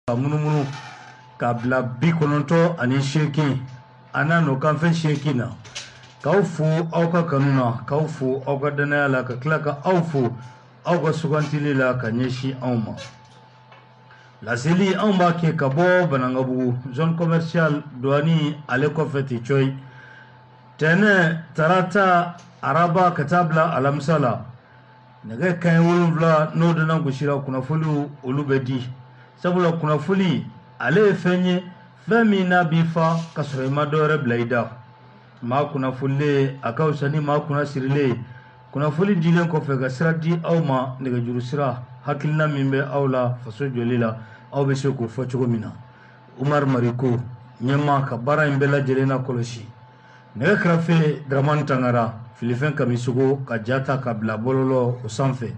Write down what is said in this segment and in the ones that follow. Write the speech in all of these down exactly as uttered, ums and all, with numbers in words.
munumunu ka bila bi kɔnɔntɔ ani seegin ana n'o kanfɛn seegin na k'aw fo aw ka kanu na k'aw fo aw ka danaya la ka tila ka aw fo aw ka sugantili la ka ɲɛsin anw ma laseli anw b'a kɛ ka bɔ Banangabugu zone commerciale douane ale kɔfɛ ten coyi tɛnɛ tarata araba ka taa bila alamisa la nɛgɛ kanɲɛ wolonwula n'o donna gosira kunnafoniw olu bɛ di sabula kunnafoni ale ye fɛn ye fɛn min n'a b'i fa ka sɔrɔ i ma dɔwɛrɛ bila i da maa kunnafonilen a ka fisa ni maa kunnasirilen kunnafoni dilen kɔfɛ ka sira di aw ma nɛgɛjuru sira hakilina min bɛ aw la faso jɔli la aw bɛ se k'o fɔ cogo min na Umaru Mariko ɲɛmaa ka baara in bɛɛ lajɛlen na kɔlɔsi nɛgɛ kɛrɛfɛ Daramani Tangara filifɛn Kamisogo ka jata ka bila bɔlɔlɔ o sanfɛ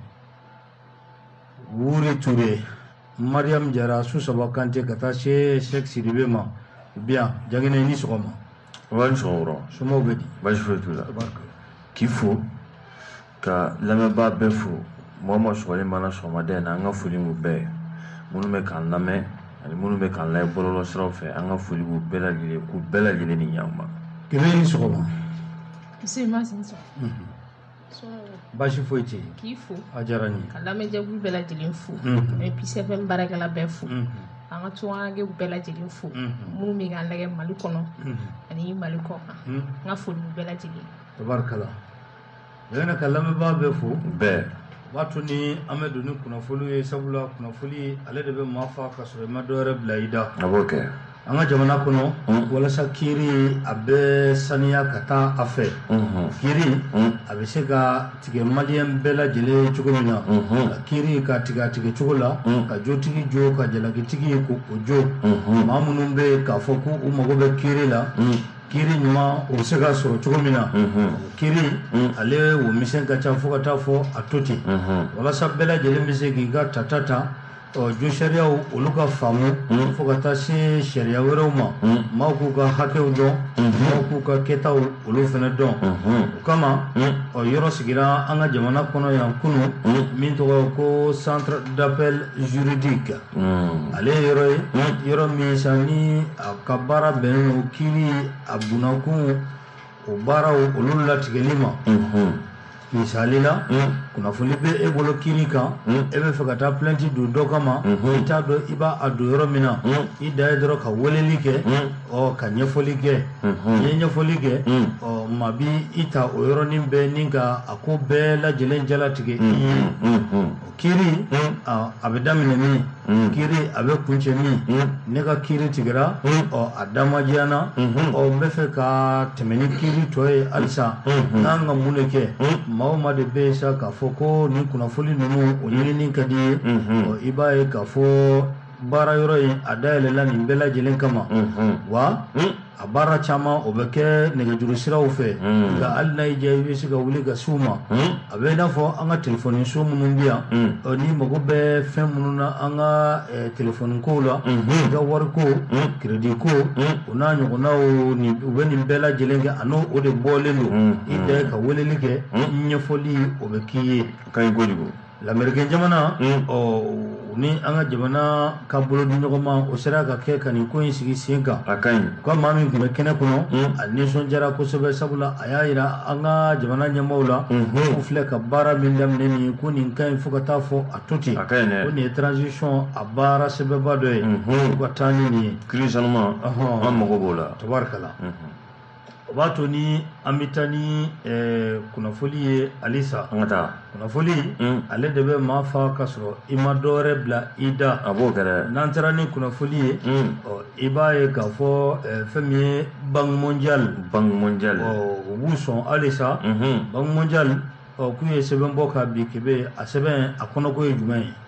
Wuri Ture Mariam Jara Susaba Kante ka taa se Sheikh Sidibe ma bien jangene ni sɔgɔma wani sɔgɔma somaw bɛ di baasi foyi t'u la k'i fo ka lamɛnbaa bɛɛ fo mɔgɔ ma sɔgɔlen mana sɔgɔmaden na an ka foli b'u bɛɛ ye minnu bɛ k'an lamɛn ani minnu bɛ k'an layɛ bɔlɔlɔ siraw fɛ an ka foli b'u bɛɛ lajɛlen k'u bɛɛ lajɛlen ni ɲankuma kɛmɛ ni sɔgɔma baasi foyi tɛ yen k'i fo a diyara n ye ka lamɛnjɛkulu bɛɛ lajɛlen fo et puis sɛbɛn baarakɛla bɛɛ fo an ka tunkarankɛw bɛɛ lajɛlen fo minnu bɛ k'an lagɛ Mali kɔnɔ ani Mali kɔ kan an ka foli bɛɛ lajɛlen tabarikala yɛrɛ ka lamɛnbaa bɛɛ fo bɛɛ b'a to ni an bɛ don ni kunnafoni ye sabula kunnafoni ale de bɛ maa fa ka sɔrɔ i ma dɔwɛrɛ bila i da a b'o kɛ an ka jamana kɔnɔ walasa kiiri a bɛ saniya ka taa a fɛ kiiri a bɛ se ka tigɛ maliyɛn bɛɛ lajɛlen cogo min na ka kiiri ka tigɛ a tigɛ cogo la ka jotigi jo ka jalakitigi ko o jo maa minnu bɛ k'a fɔ ko u mago bɛ kiiri la kiiri ɲuman o bɛ se ka sɔrɔ cogo min na kiiri ale wo misɛn ka ca fo ka taa fɔ a to ten walasa bɛɛ lajɛlen bɛ se k'i ka tata ta ɔ jo sariyaw olu ka faamu fo ka taa se sariya wɛrɛw ma maaw k'u ka hakɛw dɔn maaw k'u ka kɛtaw olu fana dɔn o kama ɔ yɔrɔ sigira an ka jamana kɔnɔ yan kunu min tɔgɔ ko centre d'appel juridique ale ye yɔrɔ ye yɔrɔ min sa ni a ka baara bɛnnen don kiiri a bunakun o baaraw olu latigɛli ma misali la kunnafoni bɛ e bolo kiiri kan e bɛ fɛ ka taa plainte don dɔ kama i t'a dɔn i b'a a don yɔrɔ min na i da ye dɔrɔn ka weleli kɛ ɔ ka ɲɛfɔli kɛ i ye ɲɛfɔli kɛ ɔ maa bi i ta o yɔrɔnin bɛɛ ni ka a ko bɛɛ lajɛlen jalatigɛ i ye kiiri a bɛ daminɛ min kiiri a bɛ kuncɛ min ne ka kiiri tigɛra ɔ a damajiyana ɔ n bɛ fɛ ka tɛmɛ ni kiiri tɔ ye halisa n'an ka mun de kɛ maa o maa de bɛ yen sa k'a fɔ ko nin kunnafoni ninnu o ɲinini ka di ye ɔ i b'a ye k'a fɔ baara yɔrɔ in a dayɛlɛla nin bɛɛ lajɛlen kama wa a baara caman o bɛ kɛ nɛgɛjuru siraw fɛ nka hali n'a y'i diya i bɛ se ka wuli ka s'u ma a bɛ i n'a fɔ an ka telefɔni so minnu bɛ yan ni mago bɛ fɛn minnu na an ka telefɔni kow la i ka wari ko crédit ko o n'a ɲɔgɔnnaw u bɛ nin bɛɛ lajɛlen kɛ a n'o o de bɔlen don i da ye ka weleli kɛ ɲɛfɔli o bɛ k'i ye ka ɲi kojugu lamɛrikɛn jamana ɔ ni an ka jamana ka bolo di ɲɔgɔn ma o sera ka kɛ ka nin ko in sigi sen kan a ka ɲi u ka maa min tun bɛ kɛnɛ kɔnɔ a nisɔndiyara kosɛbɛ sabula a y'a jira an ka jamana ɲɛmaaw la k'u filɛ ka baara min daminɛ nin ye ko nin ka ɲi fo ka taa fɔ a to ten a ka ɲi dɛ ko nin ye transition a baara sɛbɛnba dɔ ye u ka taa ni nin ye kiiri sanuma an mago b'o la tabarikala o b'a to ni an bɛ taa ni kunnafoni ye halisa an ka taa kunnafoni ale de bɛ maa fa ka sɔrɔ i ma dɔwɛrɛ bila i da a b'o kɛ dɛ n'an taara ni kunnafoni ye ɔ i b'a ye k'a fɔ fɛn min ye banque mondiale banque mondiale ɔ u b'u sɔn halisa banque mondiale ɔ k'u ye sɛbɛn bɔ ka bin kebe a sɛbɛn a kɔnɔko ye jumɛn ye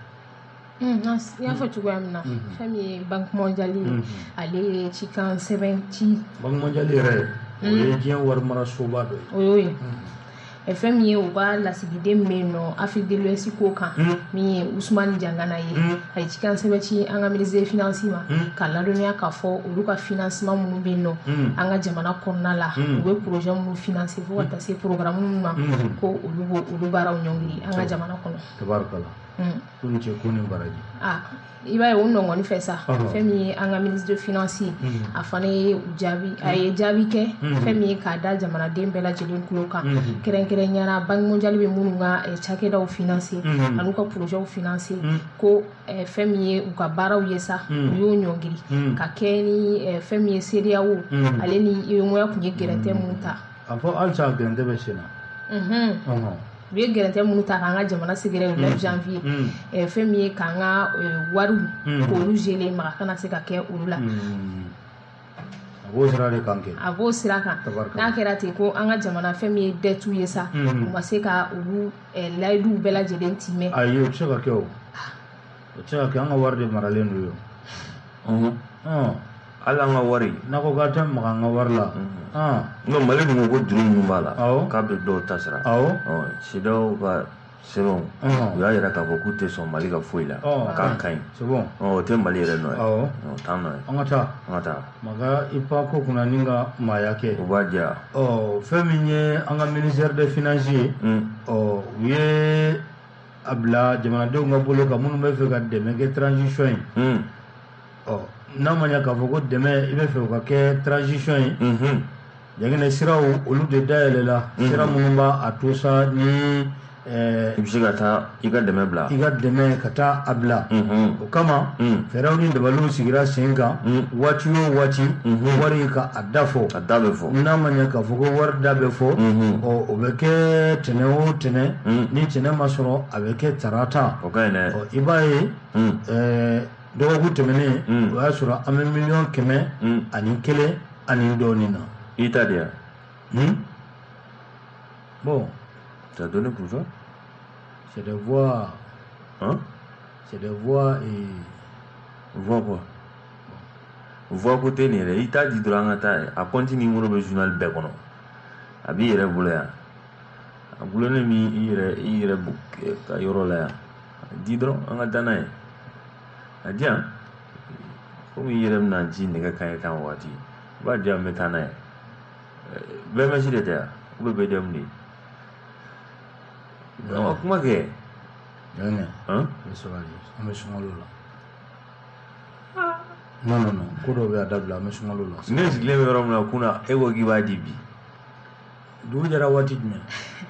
n y'a fɔ cogoya min na fɛn min ye banque mondiale ale ye cikan sɛbɛn ci banque mondiale yɛrɛ o ye diɲɛ warimarasoba dɔ ye o y'o ye fɛn min ye u ka lasigiden min bɛ yen nɔ Afrique de l'Ouest ko kan min ye Usumani Jangana ye a ye cikan sɛbɛn ci an ka ministre des finances ma k'a ladɔnniya k'a fɔ olu ka financement minnu bɛ yen nɔ an ka jamana kɔnɔna la u bɛ projet minnu financer fo ka taa se programme minnu ma ko olu b'o olu baaraw ɲɔngiri an ka jamana kɔnɔ tabarikala ko ni cɛ ko ni baraji ah i b'a ye o nɔgɔni fɛ sa fɛn min ye an ka ministre de finance a fana ye jaabi a ye jaabi kɛ fɛn min ye k'a da jamanaden bɛɛ lajɛlen tulo kan kɛrɛnkɛrɛnyara banque mondiale bɛ minnu ka cakɛdaw finance an'u ka projets finance ko fɛn min ye u ka baaraw ye sa u y'o ɲɔngiri ka kɛ ni fɛn min ye C E D E A O ale ni U E M O A tun ye gɛrɛntɛ minnu ta a fɔ halisa gɛrɛntɛ bɛ sen na u ye gɛrɛntɛ minnu ta k'an ka jamana sɛgɛrɛ le neuf janvier fɛn min ye k'an ka wariw k'olu geler maka kana se ka kɛ olu la a b'o sira de kan kɛ a b'o sira kan n'a kɛra ten ko an ka jamana fɛn min ye dɛtu ye sa u ma se ka olu layiduw bɛɛ lajɛlen timɛ ayi o tɛ se ka kɛ o o tɛ se ka kɛ an ka wari de maralen don yo hali an ka wari n'a ko k'a tɛ maga an ka wari la nka mali dun ko juru minnu b'a la k'a bɛ dɔw ta sira C E D E A O ka sɛbɛnw u y'a jira k'a fɔ k'u tɛ sɔn mali ka foyi la k'a ka ɲi o tɛ mali yɛrɛ nɔ ye o t'an nɔ ye an ka taa an ka taa maga i pa ko kunna ni ka maaya kɛ o b'a diya ɔ fɛn min ye an ka ministère des finances ye ɔ u ye a bila jamanadenw ka bolo kan minnu bɛ fɛ ka dɛmɛ kɛ transition ye ɔ n'a ma ɲɛ k'a fɔ ko dɛmɛ i bɛ fɛ o ka kɛ transition ye ɲɛgɛnɛ siraw olu de dayɛlɛla sira minnu b'a a to sa ni i bɛ se ka taa i ka dɛmɛ bila i ka dɛmɛ ka taa a bila o kama fɛɛrɛw ni dabaliw sigira sen kan waati o waati wari ka a da fɔ a da bɛ fɔ n'a ma ɲɛ k'a fɔ ko wari da bɛ fɔ ɔ o bɛ kɛ tɛnɛ o tɛnɛ ni tɛnɛ ma sɔrɔ a bɛ kɛ tarata o ka ɲi dɛ ɔ i b'a ye dɔgɔkun tɛmɛnen o y'a sɔrɔ an bɛ miliyɔn kɛmɛ ani kelen ani dɔɔnin na i ta de yan bon tu as donné pour toi c'est des voix hein c'est des voix et voix quoi voix ko tɛ nin yɛrɛ i t'a di dɔrɔn an ka taa ye a compte numéro bɛ journal bɛɛ kɔnɔ a b'i yɛrɛ bolo yan a gulonnen bɛ i yɛrɛ i yɛrɛ ka yɔrɔ la yan di dɔrɔn an ka taa n'a ye a di yan komi i yɛrɛ bɛna ci nɛgɛ kanɲɛ tan waati i b'a di yan n bɛ taa n'a ye B M S de tɛ yan ou bien B D M de non kuma kɛ ɲɛgɛnɛ hein bɛ sabali an bɛ sunkalo la non non non ko dɔw bɛ a dabila an bɛ sunkalo la ne sigilen bɛ yɔrɔ min na kunna e ko k'i b'a di bi dugu jɛra waati jumɛn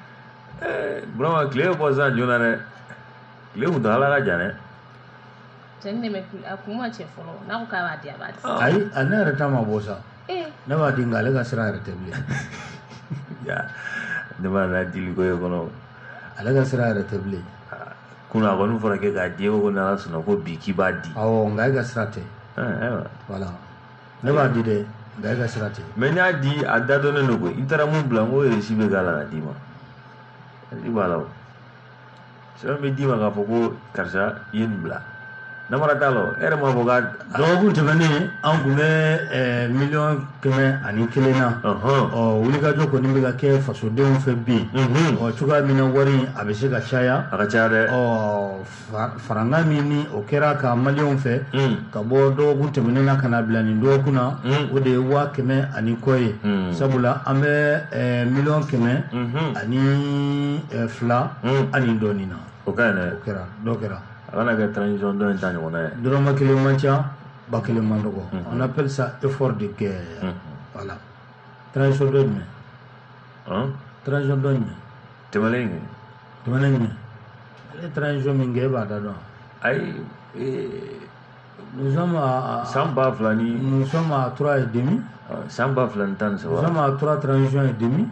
Burama tile bɛ bɔ sisan joona dɛ tile kun tɛ ala ka jan dɛ cɛni de bɛ a kun ma cɛ fɔlɔ n'a ko k'a b'a di a b'a di ayi a ne yɛrɛ ta ma bɔ sa ne b'a di nka ale ka sira yɛrɛ tɛ bilen ya ne b'a la dili ko ye kɔnɔ ale ka sira yɛrɛ tɛ bilen kunna a kɔni fɔra k'e k'a di e ko n'ala sɔnna ko bi k'i b'a di awɔ nka e ka sira tɛ ayiwa voilà ne b'a di dɛ nka e ka sira tɛ mais n'i y'a di a da dɔnnen don koyi i taara mun bila n ko reçu bɛ k'a la ka d'i ma i b'a la o sɛbɛn bɛ d'i ma k'a fɔ ko karisa i ye nin bila namara t'a la e yɛrɛ m'a fɔ k'a dɔgɔkun tɛmɛnen an tun bɛ miliyɔn kɛmɛ ani kelen na ɔ wulikajɔ kɔni bɛ ka kɛ fasodenw fɛ bi ɔ cogoya min na wari a bɛ se ka caya a ka ca dɛ ɔ faranga min ni o kɛra ka maliyɛnw fɛ ka bɔ dɔgɔkun tɛmɛnen na ka na bila nin dɔgɔkun na o de ye waa kɛmɛ ani kɔ ye sabula an bɛ miliyɔn kɛmɛ ani fila ani dɔɔnin na o ka ɲi dɛ o kɛra dɔ kɛra a kana kɛ transition dɔ in ta ɲɔgɔnna ye dɔrɔmɛ kelen man ca ba kelen man dɔgɔ on appelle ça effort de guerre voilà transition dɔ jumɛn transition dɔ jumɛn tɛmɛlen kɛ tɛmɛlen jumɛn ale transition min kɛ e b'a da dɔn ayi nous sommes à san ba fila ni nous sommes à trois et demi san ba fila ni tan ni nous saba sommes à trois transition et demi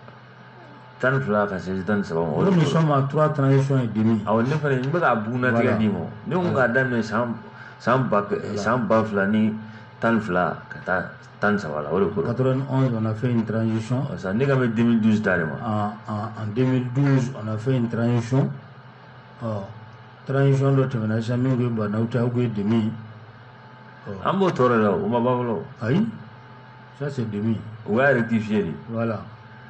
tan ni fila ka se tan ni saba ma nous sommes à trois transition et demi awɔ ne fana n bɛ k'a buguna tigɛ d'i ma ne ko k'a daminɛ san san ba san ba fila ni tan ni fila ka taa tan ni saba la o de ko quatre-vingt-onze on a fait une transition sisan ne ka bɛ deux mille douze ta de ma en en deux mille douze on a fait une transition ɔ transition dɔ tɛmɛna sisan min ko ye banaw ta o ko ye demi an b'o tɔɔrɔ la o ma ban fɔlɔ ayi ça c'est demi o y'a rectifié de voilà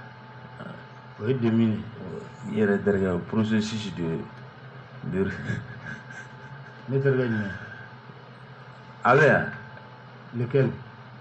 o ye demi de i yɛrɛ terikɛ processus de de ne terikɛ jumɛn a bɛ yan lequel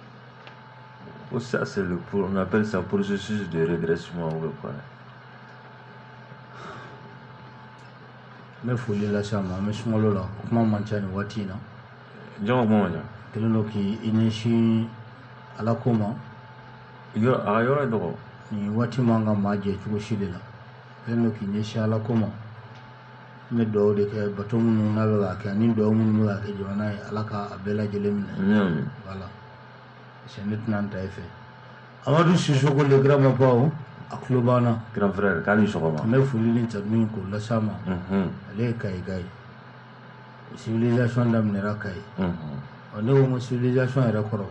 ko ça c'est le on appelle ça processus de redressement ou quoi me foli la sama me sungalo la kuma mancha ni wati na jongo mo ja kelelo ki inishi ala kuma yo a yo do ni wati manga maje chugo shidela kelelo ki inishi ala kuma me do de ke batum na la ka ni do mun la ke jona ala ka abela jelem mm voilà c'est maintenant taïfe Amadou Sissoko le grand papa aklubana grand frère kali sokoma me fuli ni tadmin ko la sama mhm ale kai gai civilisation dam ne rakai mhm on est une civilisation era koro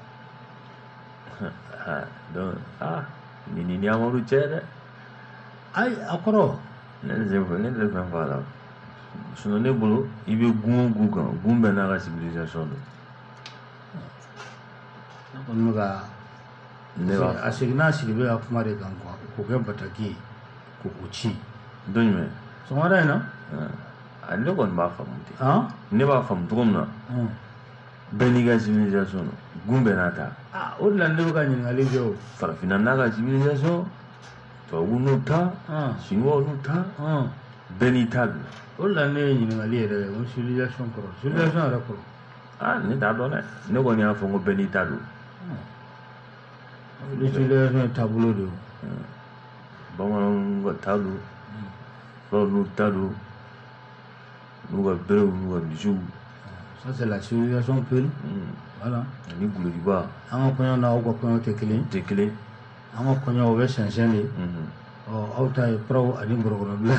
ah do ah ni ni ni Amadou cede ai akoro ne je ne le fa fala sono ne bolo ibe gun gugan gumbe na la civilisation do on muga ne ba asigna siribe akumare kan ko ko ga bataki ko uchi donme so mara na ah ne kon ba fam ti ah ne ba fam dum na beniga civilisation gumbe na ta ah o la le ka nyin ale jo farafina na ga civilisation to unu ta ah singo unu ta ah benitag o la ne nyin ale re o civilisation koro civilisation era koro ah ne da do ne ne ko ni afo ngo benitag le civilisation tableau de bamanan ga talu lo nu talu nu ga bere nu ga bisu ça c'est la civilisation pure voilà ni gulo di ba an ko na o ko ko te kelen te kele an ko nya o be sensen de mhm o auta e pro ani borogoro bla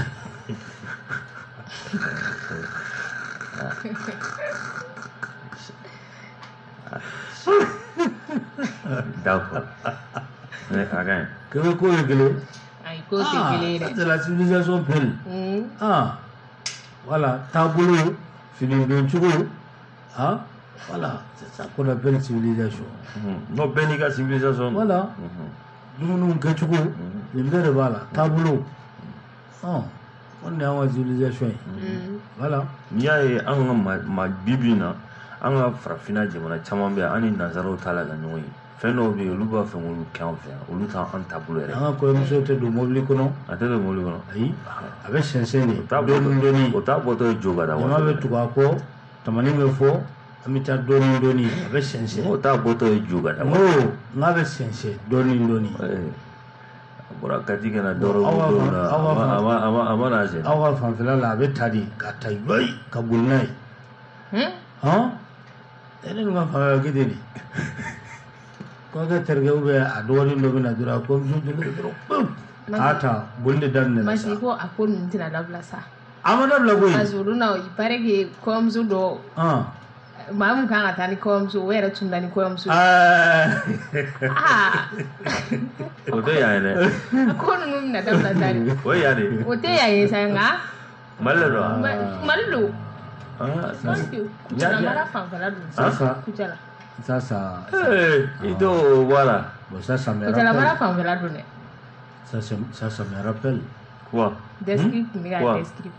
d'accord ne again que ko ko kelen ay ko te kele c'est la civilisation pure mm ah voilà tableau fini bien chugo ah voilà c'est ça qu'on appelle civilisation no beniga civilisation voilà nous que chugo limbere voilà tableau ah on est en civilisation voilà ya ye an ga ma bibina an ga farafina jamana caman be ani nazaro tala ga ɲɔgɔn ye fɛn dɔw be olu b'a fɛ olu kɛn fɛ olu t'an an taabolo yɛrɛ an ka kɔɲɔmuso tɛ don mobili kɔnɔ a tɛ don mobili kɔnɔ ayi a bɛ sɛnsɛn de o t'a dɔɔni dɔɔni o t'a bɔtɔ ye jo ka da jama bɛ tugu a kɔ tamani bɛ fɔ an bɛ taa dɔɔni dɔɔni a bɛ sɛnsɛn o t'a bɔtɔ ye jo ka da n ko n'a bɛ sɛnsɛn dɔɔni dɔɔni a bɔra kati kana dɔrɔ don na a ma a ma a ma n'a sen aw ka fanfɛla la a bɛ ta de ka ta yoyi ka boli n'a ye hmm hɔn e ne dun ka fanfɛla kɛ ten de ko kɛ terikɛ ou bien a dɔgɔnin dɔ bɛ na dɔrɔn a ko muso joli dɔrɔn pum k'a ta boli de daminɛ na sa masi ko a ko ninnu tɛna dabila sa a ma dabila koyi parce que olu na il paraît que kɔɲɔmuso dɔ hɔn maa mun kan ka taa ni kɔɲɔmuso o yɛrɛ tun da ni kɔɲɔmuso ye ah ah o tɛ yan ye dɛ a ko ninnu bɛna dabila sa de o ye yan de o tɛ yan ye sa nka mali la don wa Ma- mali don ah kucala mara fanfɛla don Sasa. kucala ça ça eh i t'o bɔ a la bon ça ça me kucala mara rappelle fanfɛla don dɛ ça c'est- ça ça me rappelle quoi descript tun bɛ ka Wa. descript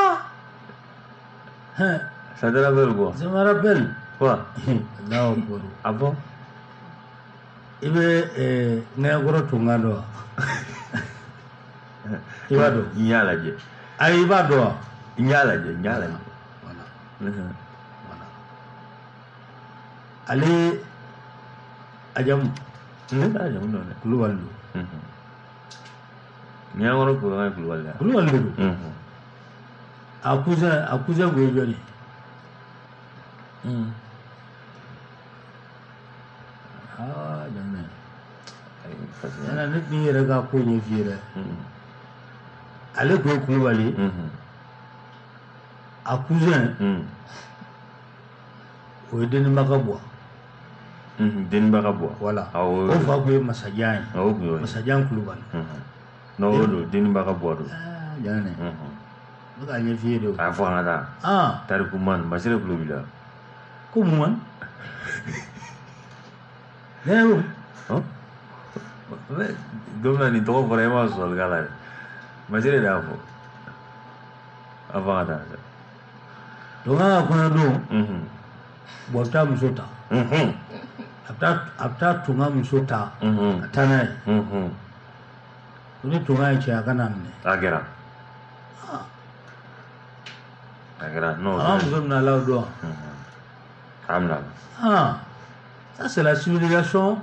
hein ça te rappelle quoi ça me rappelle quoi là pour ah bon i bɛ ɛɛ ŋɛɲɛkɔrɔ tunkan dɔn wa i b'a dɔn n y'a lajɛ ayi i b'a dɔn wa n y'a lajɛ n y'a lajɛ voilà Mhm. voilà ale ajamu ne t'a jamu dɔn dɛ kulubali don Mhm. ɲɛkɔrɔ kulubali ye kulubali la kulubali de don Mhm. a cousin a cousin kun ye jɔn ye Mhm. aa jamana Ayi, fasina. yala ne tun yɛrɛ ka ko ɲɛ f'i ye dɛ Mhm. ale kun ye kulubali ye Mhm. a cousin Mhm. o ye deninba ka bɔ Mhm. deninba ka bɔ voilà awɔ o fa kun ye masajan ye awɔ kun y'o ye masajan kulubali Mhm. n'o don deninba ka bɔ don aa jamana Mhm. ne ka ɲɛ f'i ye de o k'a fɔ an ka taa aa tariku man masire kulo b'i la ko mun man ne ko Hɔn? Mais don min na nin tɔgɔ fɔra e ma sɔsɔli k'a la dɛ masire de y'a fɔ a fɔ an ka taa donc an ka kɔɲɔ don Mhm. bon a bɛ taa muso ta Mhm. a bɛ taa a bɛ taa tunga muso ta Mhm. ka taa n'a ye Mhm. ko ni tunga ye cɛ a ka n'a minɛ a kɛra Ah, muso bɛna la dɔn. Ah, ça c'est la civilisation.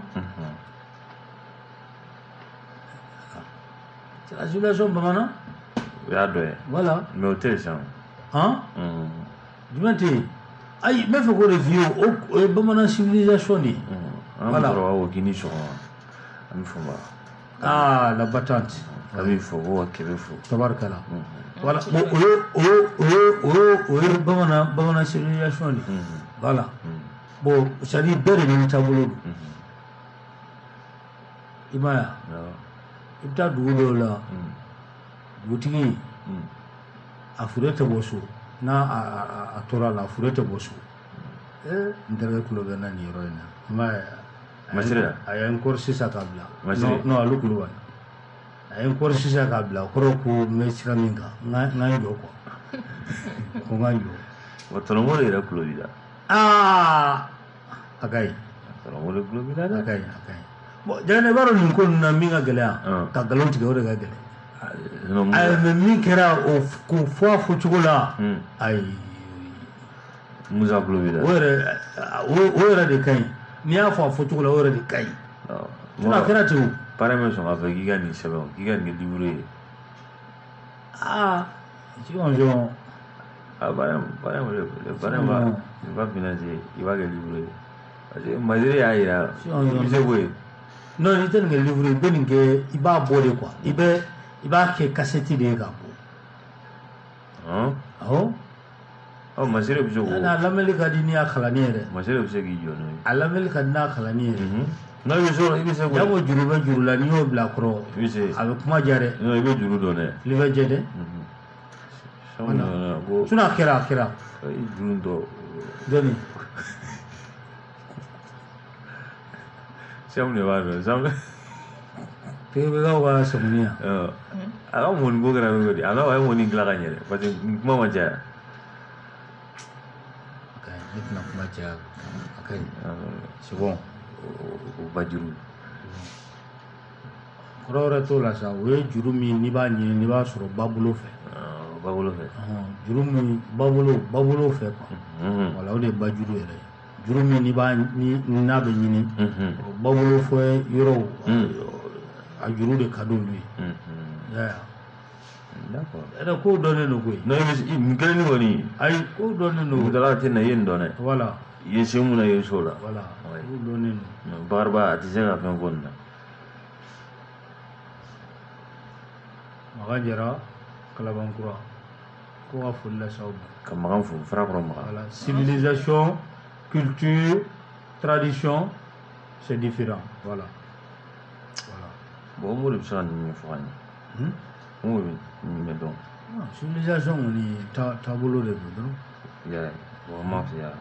C'est la civilisation bamanan. Voilà. Mais au téléphone. Hein? Jumɛn tɛ yen. Ayi, n bɛ fɛ k'o de f'i ye o ye bamanan civilisation de ye. Voilà. An bɛ sɔrɔ an bɛ fɔ ma. Ah, la battante. A bɛ fɔ ko ka kɛmɛ fɔ. Tabarikala. Voilà. Bon, o ye o ye o ye o ye o ye bamanan bamanan civilisation de ye. Voilà. Bon, c'est-à-dire bɛɛ de bɛ taabolo don. I m'a ye wa? I bɛ taa dugu dɔw la. Dugutigi a fure tɛ bɔ so. N'a a tora la a fure tɛ bɔ so. Eh, n terikɛ tulo bɛ na nin yɔrɔ in na. I m'a ye wa? Masiri a ye n kɔri sisan k'a bila. Masiri. Non, Alu Kulubali. A ye n kɔri sisan k'a bila. O kɔrɔ ko n bɛ sira min kan n ka n jɔ quoi. Ko n ka n jɔ. Wa tɔnɔmɔ de yɛrɛ tulo b'i la. Aa a ka ɲi. Tɔnɔmɔ de tulo b'i la dɛ. A ka ɲi a ka ɲi. Bon Jagana i b'a dɔn nin ko ninnu na min ka gɛlɛn ka nkalon tigɛ o de ka gɛlɛn. Ayi mɛ min kɛra k'o fɔ a fɔcogo la ayi. Musa tulo b'i la. O yɛrɛ o yɛrɛ de ka ɲi. N'i y'a fɔ a fɔcogo la o yɛrɛ de ka ɲi. Sinon a kɛra ten o. Parrain bɛ sɔn k'a fɔ k'i ka nin sɛbɛn k'i ka nin livre ye. Aa jɔn. Ah, parrain parrain parrain va il va financer il va kɛ livre ye. Parce que Masiri y'a yira i bɛ se k'o ye. Non, n'i tɛ nin kɛ livre ye i bɛ nin kɛ i b'a bɔ de quoi. I bɛ i b'a kɛ cassette de ye k'a bɔ. Awɔ. Ɔ Masiri bɛ se k'o. A lamɛnni ka di n'i y'a kalanni yɛrɛ. Masiri bɛ se k'i jɔ n'o ye. A lamɛnni ka di n'a kalanni yɛrɛ. Non, i bɛ se i bɛ se k'o. Jango juru bɛ juru la n'i y'o bila a kɔrɔ. I bɛ se. A bɛ kuma diya dɛ. Non, i bɛ juru dɔn dɛ. I bɛ jɛ dɛ. Sinon a kɛra a kɛra. I juru dɔn. Dɔnni. Samu de b'a dɔn Samu. Pebekaw ka sɔmuni yan. A ka mɔni ko kɛra cogo di a n'a a ye mɔni dilan ka ɲɛ dɛ parce que nin kuma ma caya. Ne tɛna kuma caya a ka ɲi. C'est bon. O ba juru. Kɔrɔ wɛrɛ t'o la sa o ye juru min n'i b'a ɲini n'i b'a sɔrɔ ba bolo fɛ. Ba bolo fɛ. Juru min ba bolo ba bolo fɛ quoi. Voilà o de ye ba juru yɛrɛ ye. Juru min n'i b'a ni n'a bɛ ɲini. Ba bolo fɛ yɔrɔw a juru de ka d'olu ye. D'accord. Ɛrɛ kow dɔnnen don koyi. Non i bɛ nin kelen ni kɔni. Ayi kow dɔnnen don. Mutala tɛ na i ye nin dɔn dɛ. Voilà. I ye se mun na i ye so la. Voilà. Kow dɔnnen don. Bakariba a tɛ se ka fɛn fɔ nin na. Makan Jara Kalabankura ko ka foli lase aw ma. Ka Makan fo Farakɔrɔ Makan. Voilà. Civilisation, culture, tradition, c'est différent. Voilà. Voilà. Bon o mot de bɛ se ka nin fɔ ka ɲɛ. O mot bɛ nin bɛ dɔn. Civilisation kɔni taabolo de don dɔrɔn. Ya bon an m'a f'i ye.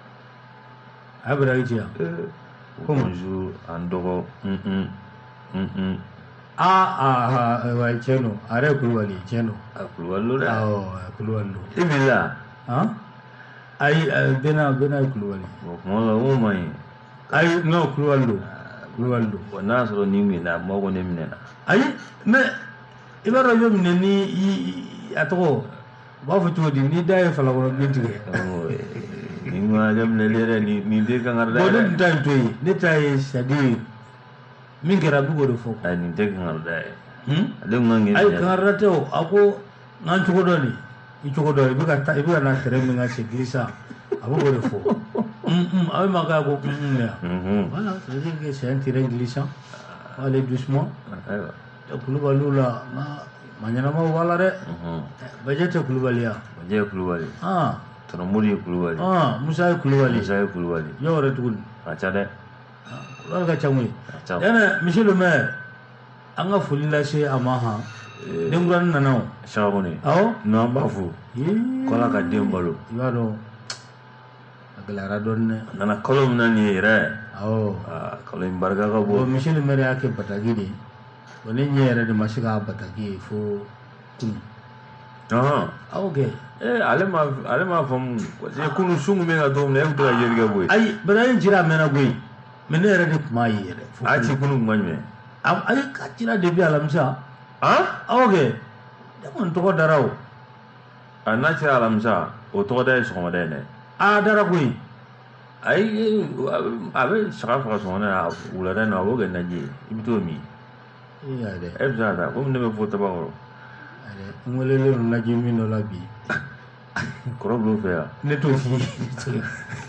A ye bɛrɛ ci yan. Bonjour an dɔgɔ un un un un. Ah ah wa tiɲɛ don a yɛrɛ ye Kulubali ye tiɲɛ don. A Kulubali don dɛ. Awɔ Kulubali don. I b'i la. Han ayi Bena Bena ye Kulubali. Bon kuma dɔ o man ɲi. Ayi non Kulubali don Kulubali don. Bon n'a sɔrɔ nin minɛ mɔgɔ ko ne minɛ na. Ayi mais i b'a dɔn i bɛ minɛ ni a tɔgɔ u b'a fɔ cogo di ni da ye falakɔnɔ bin tigɛ. Nin ma kɛ minɛli yɛrɛ nin tɛ kankari da bon yɛrɛ. ne tun ta in to yen ne ta ye c'est à dire min kɛra a bɛ k'o de fɔ. Ayi nin tɛ kankari da yɛrɛ. Ale kun kan k'i minɛ. Ayi kankari da tɛ o a ko n ka cogo dɔ nin i cogo dɔ i bɛ ka taa i bɛ ka na terrain min kan c'est glissant a bɛ k'o de fɔ. A bɛ ma k'a ko de yan. Voilà ça veut dire que c'est un terrain glissant. On va aller doucement. Kulubaliw la ma ɲɛnamaw b'a la dɛ. Bajɛ tɛ Kulubali yan. Bajɛ ye Kulubali. Ah. Tɔnɔmori ye Kulubali. Ah Musa ye Kulubali. Musa ye Kulubali. Jɔn wɛrɛ tuguni. A ka ca dɛ. Kulubali ka ca koyi. Ka ca. Yanni monsieur le maire an ka foli lase a ma han. Denkuranin nana o. Saka kɔni. Awɔ. Non an b'a fo. K'Ala ka den balo. I b'a dɔn a gɛlɛyara dɔɔnin dɛ. A nana kalo min na nin ye yɛrɛ. Awɔ. Aa kalo in barika ka bon. Bon monsieur le maire y'a kɛ bataki de ye. Bon ne ɲɛ yɛrɛ de ma se k'a bataki ye fo kunun. Ɔhɔn. Awɔ kɛ. Eh ale ma ale ma faamu parce que kunun sun kun bɛ ka cogo min na e kun tɛ ka yeli kɛ koyi. Ayi baraji cira a mɛnna koyi mais ne yɛrɛ de tun b'a ye yɛrɛ. A ci kunun kuma jumɛn. Ayi k'a cira depuis alamisa. Han. Awɔ kɛ ne kɔni tɔgɔ dara o. A n'a cira alamisa o tɔgɔ da ye sɔgɔmada ye dɛ. a dara koyi. ayi a bɛ saga faga sɔgɔmada la wulada in na a b'o kɛ naji ye i bɛ t'o min. e y'a dɛ. e bɛ se ka taa komi ne bɛ fɔ tabakɔrɔ. n welelen don naji min dɔ la bi. kɔrɔ bulon fɛ yan. ne t'o f'i ye.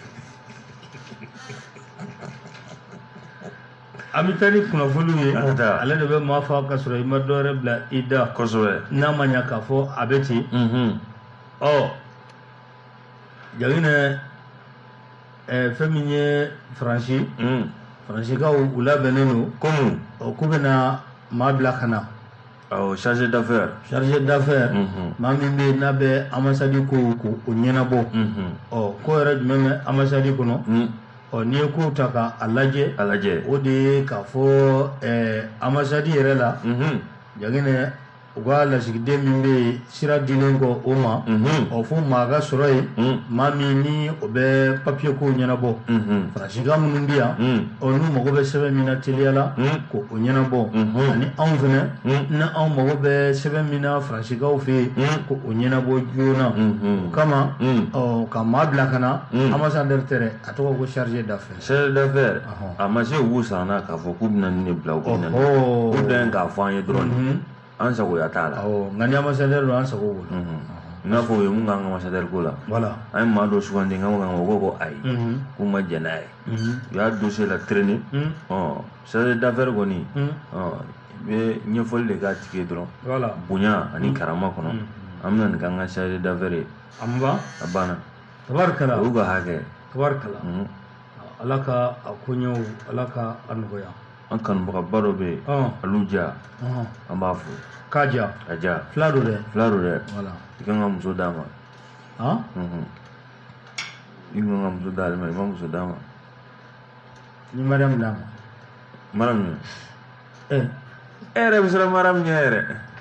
an bɛ taa ni kunnafoniw ye. ale de bɛ maa faa ka sɔrɔ i ma dɔwɛrɛ bila i da. kosɛbɛ. n'a ma ɲa k'a fɔ a bɛ ten. ɔ Jagine fɛn min ye faransi faransikaw u labɛnnen don komu k'u bɛna maa bila ka na chargé d'affaires chargé d'affaires maa min bɛ yen n'a bɛ ambassade ko ko o ɲɛnabɔ ɔ ko yɛrɛ jumɛn bɛ ambassade kɔnɔ ɔ n'i ye kow ta k'a lajɛ a lajɛ o de ye k'a fɔ ambassade yɛrɛ la Jagine u ka lasigiden min bɛ yen sira dilen kɔ o ma ɔ fo maa ka sɔrɔ yen maa min ni o bɛ papiye kow ɲɛnabɔ faransika minnu bɛ yan ɔ n'u mago bɛ sɛbɛn min na teliya la ko o ɲɛnabɔ ani anw fɛnɛ ni anw mago bɛ sɛbɛn min na faransikaw fɛ yen ko o ɲɛnabɔ joona o kama ɔ ka maa bila ka na ambassadeur tɛ dɛ a tɔgɔ ko chargé d'affaires. chargé d'affaires a ma se k'u san na k'a fɔ k'u bɛna nin de bila u bɛ na u bɛn k'a fɔ an ye dɔrɔn an sagoya t'a la. nka ni ambassadeur don an sago b'o la. i n'a fɔ o ye mun k'an ka ambassadeur ko la. voilà an ye maa dɔ sugandi k'an kan o ko ko ayi k'u ma jɛn n'a ye u y'a dossier la traîner ɔ chargé d'affaires kɔni ɔ i bɛ ɲɛfɔli de k'a tigi ye dɔrɔn voilà bonya ani karama kɔnɔ an bɛna nin k'an ka chargé d'affaires ye a ban a banna tabarikala o y'u ka hakɛ tabarikala ala ka a koɲɛw ala ka a nɔgɔya. an kanubagaba dɔ bɛ yen alu ja an b'a fo k'a ja a ja fila don dɛ fila don dɛ voilà i kan ka muso d'a ma i kan ka muso d'ale ma i ma muso d'a ma ni mariam d'a ma mariam ɛ e yɛrɛ bɛ siran mariam ɲɛ yɛrɛ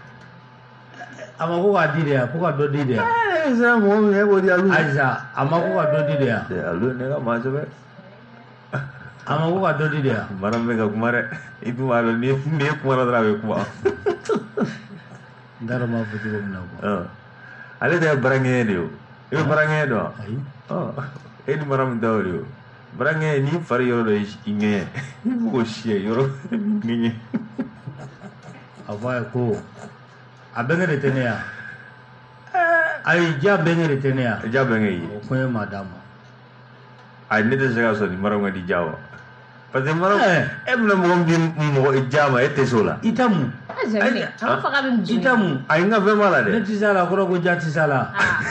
a ma ko k'a di de yan ko ka dɔ di de yan e bɛ siran mɔgɔ min ɲɛ k'o di alu ayisa a ma ko ka dɔ di de yan alu ne ka maa sɛbɛ a ma ko ka dɔ di de yan mariam bɛ ka kuma dɛ i dun b'a dɔn ni ye kuma dɔ dɔrɔn a bɛ kuma n t'a dɔn n b'a fɔ cogo min na quoi ale tɛ baraŋɛɲɛ de ye o i bɛ baraŋɛɲɛ dɔn ayi e ni mariam tɛ o de ye o baraŋɛɲɛ n'i fari yɔrɔ dɔ ye i ŋɛɲɛ i bɛ k'o siyɛ yɔrɔ ŋɛɲɛ a fɔ a ye ko a bɛnkɛ de tɛ ne yan ayi ja bɛnkɛ de tɛ ne yan ja bɛnkɛ ye o ko n ye maa d'a ma ayi ne tɛ se ka sɔn ni mariam ka di ja wa parce que mariam e bɛna mɔgɔ min di mɔgɔ ja ma e tɛ se o la i tɛ mun i tɛ mun ayi n ka fɛn b'a la dɛ ne tɛ se a la kɔrɔ ko ja tɛ se a la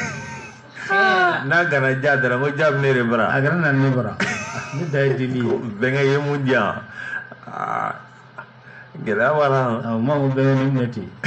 n'a gana ja dara ko ja bɛ ne de bara a kana na ne bara ne da ye deli ye bɛnkɛ ye mun di yan gɛlɛya b'a la o ma ko bɛnkɛ ni minɛ ten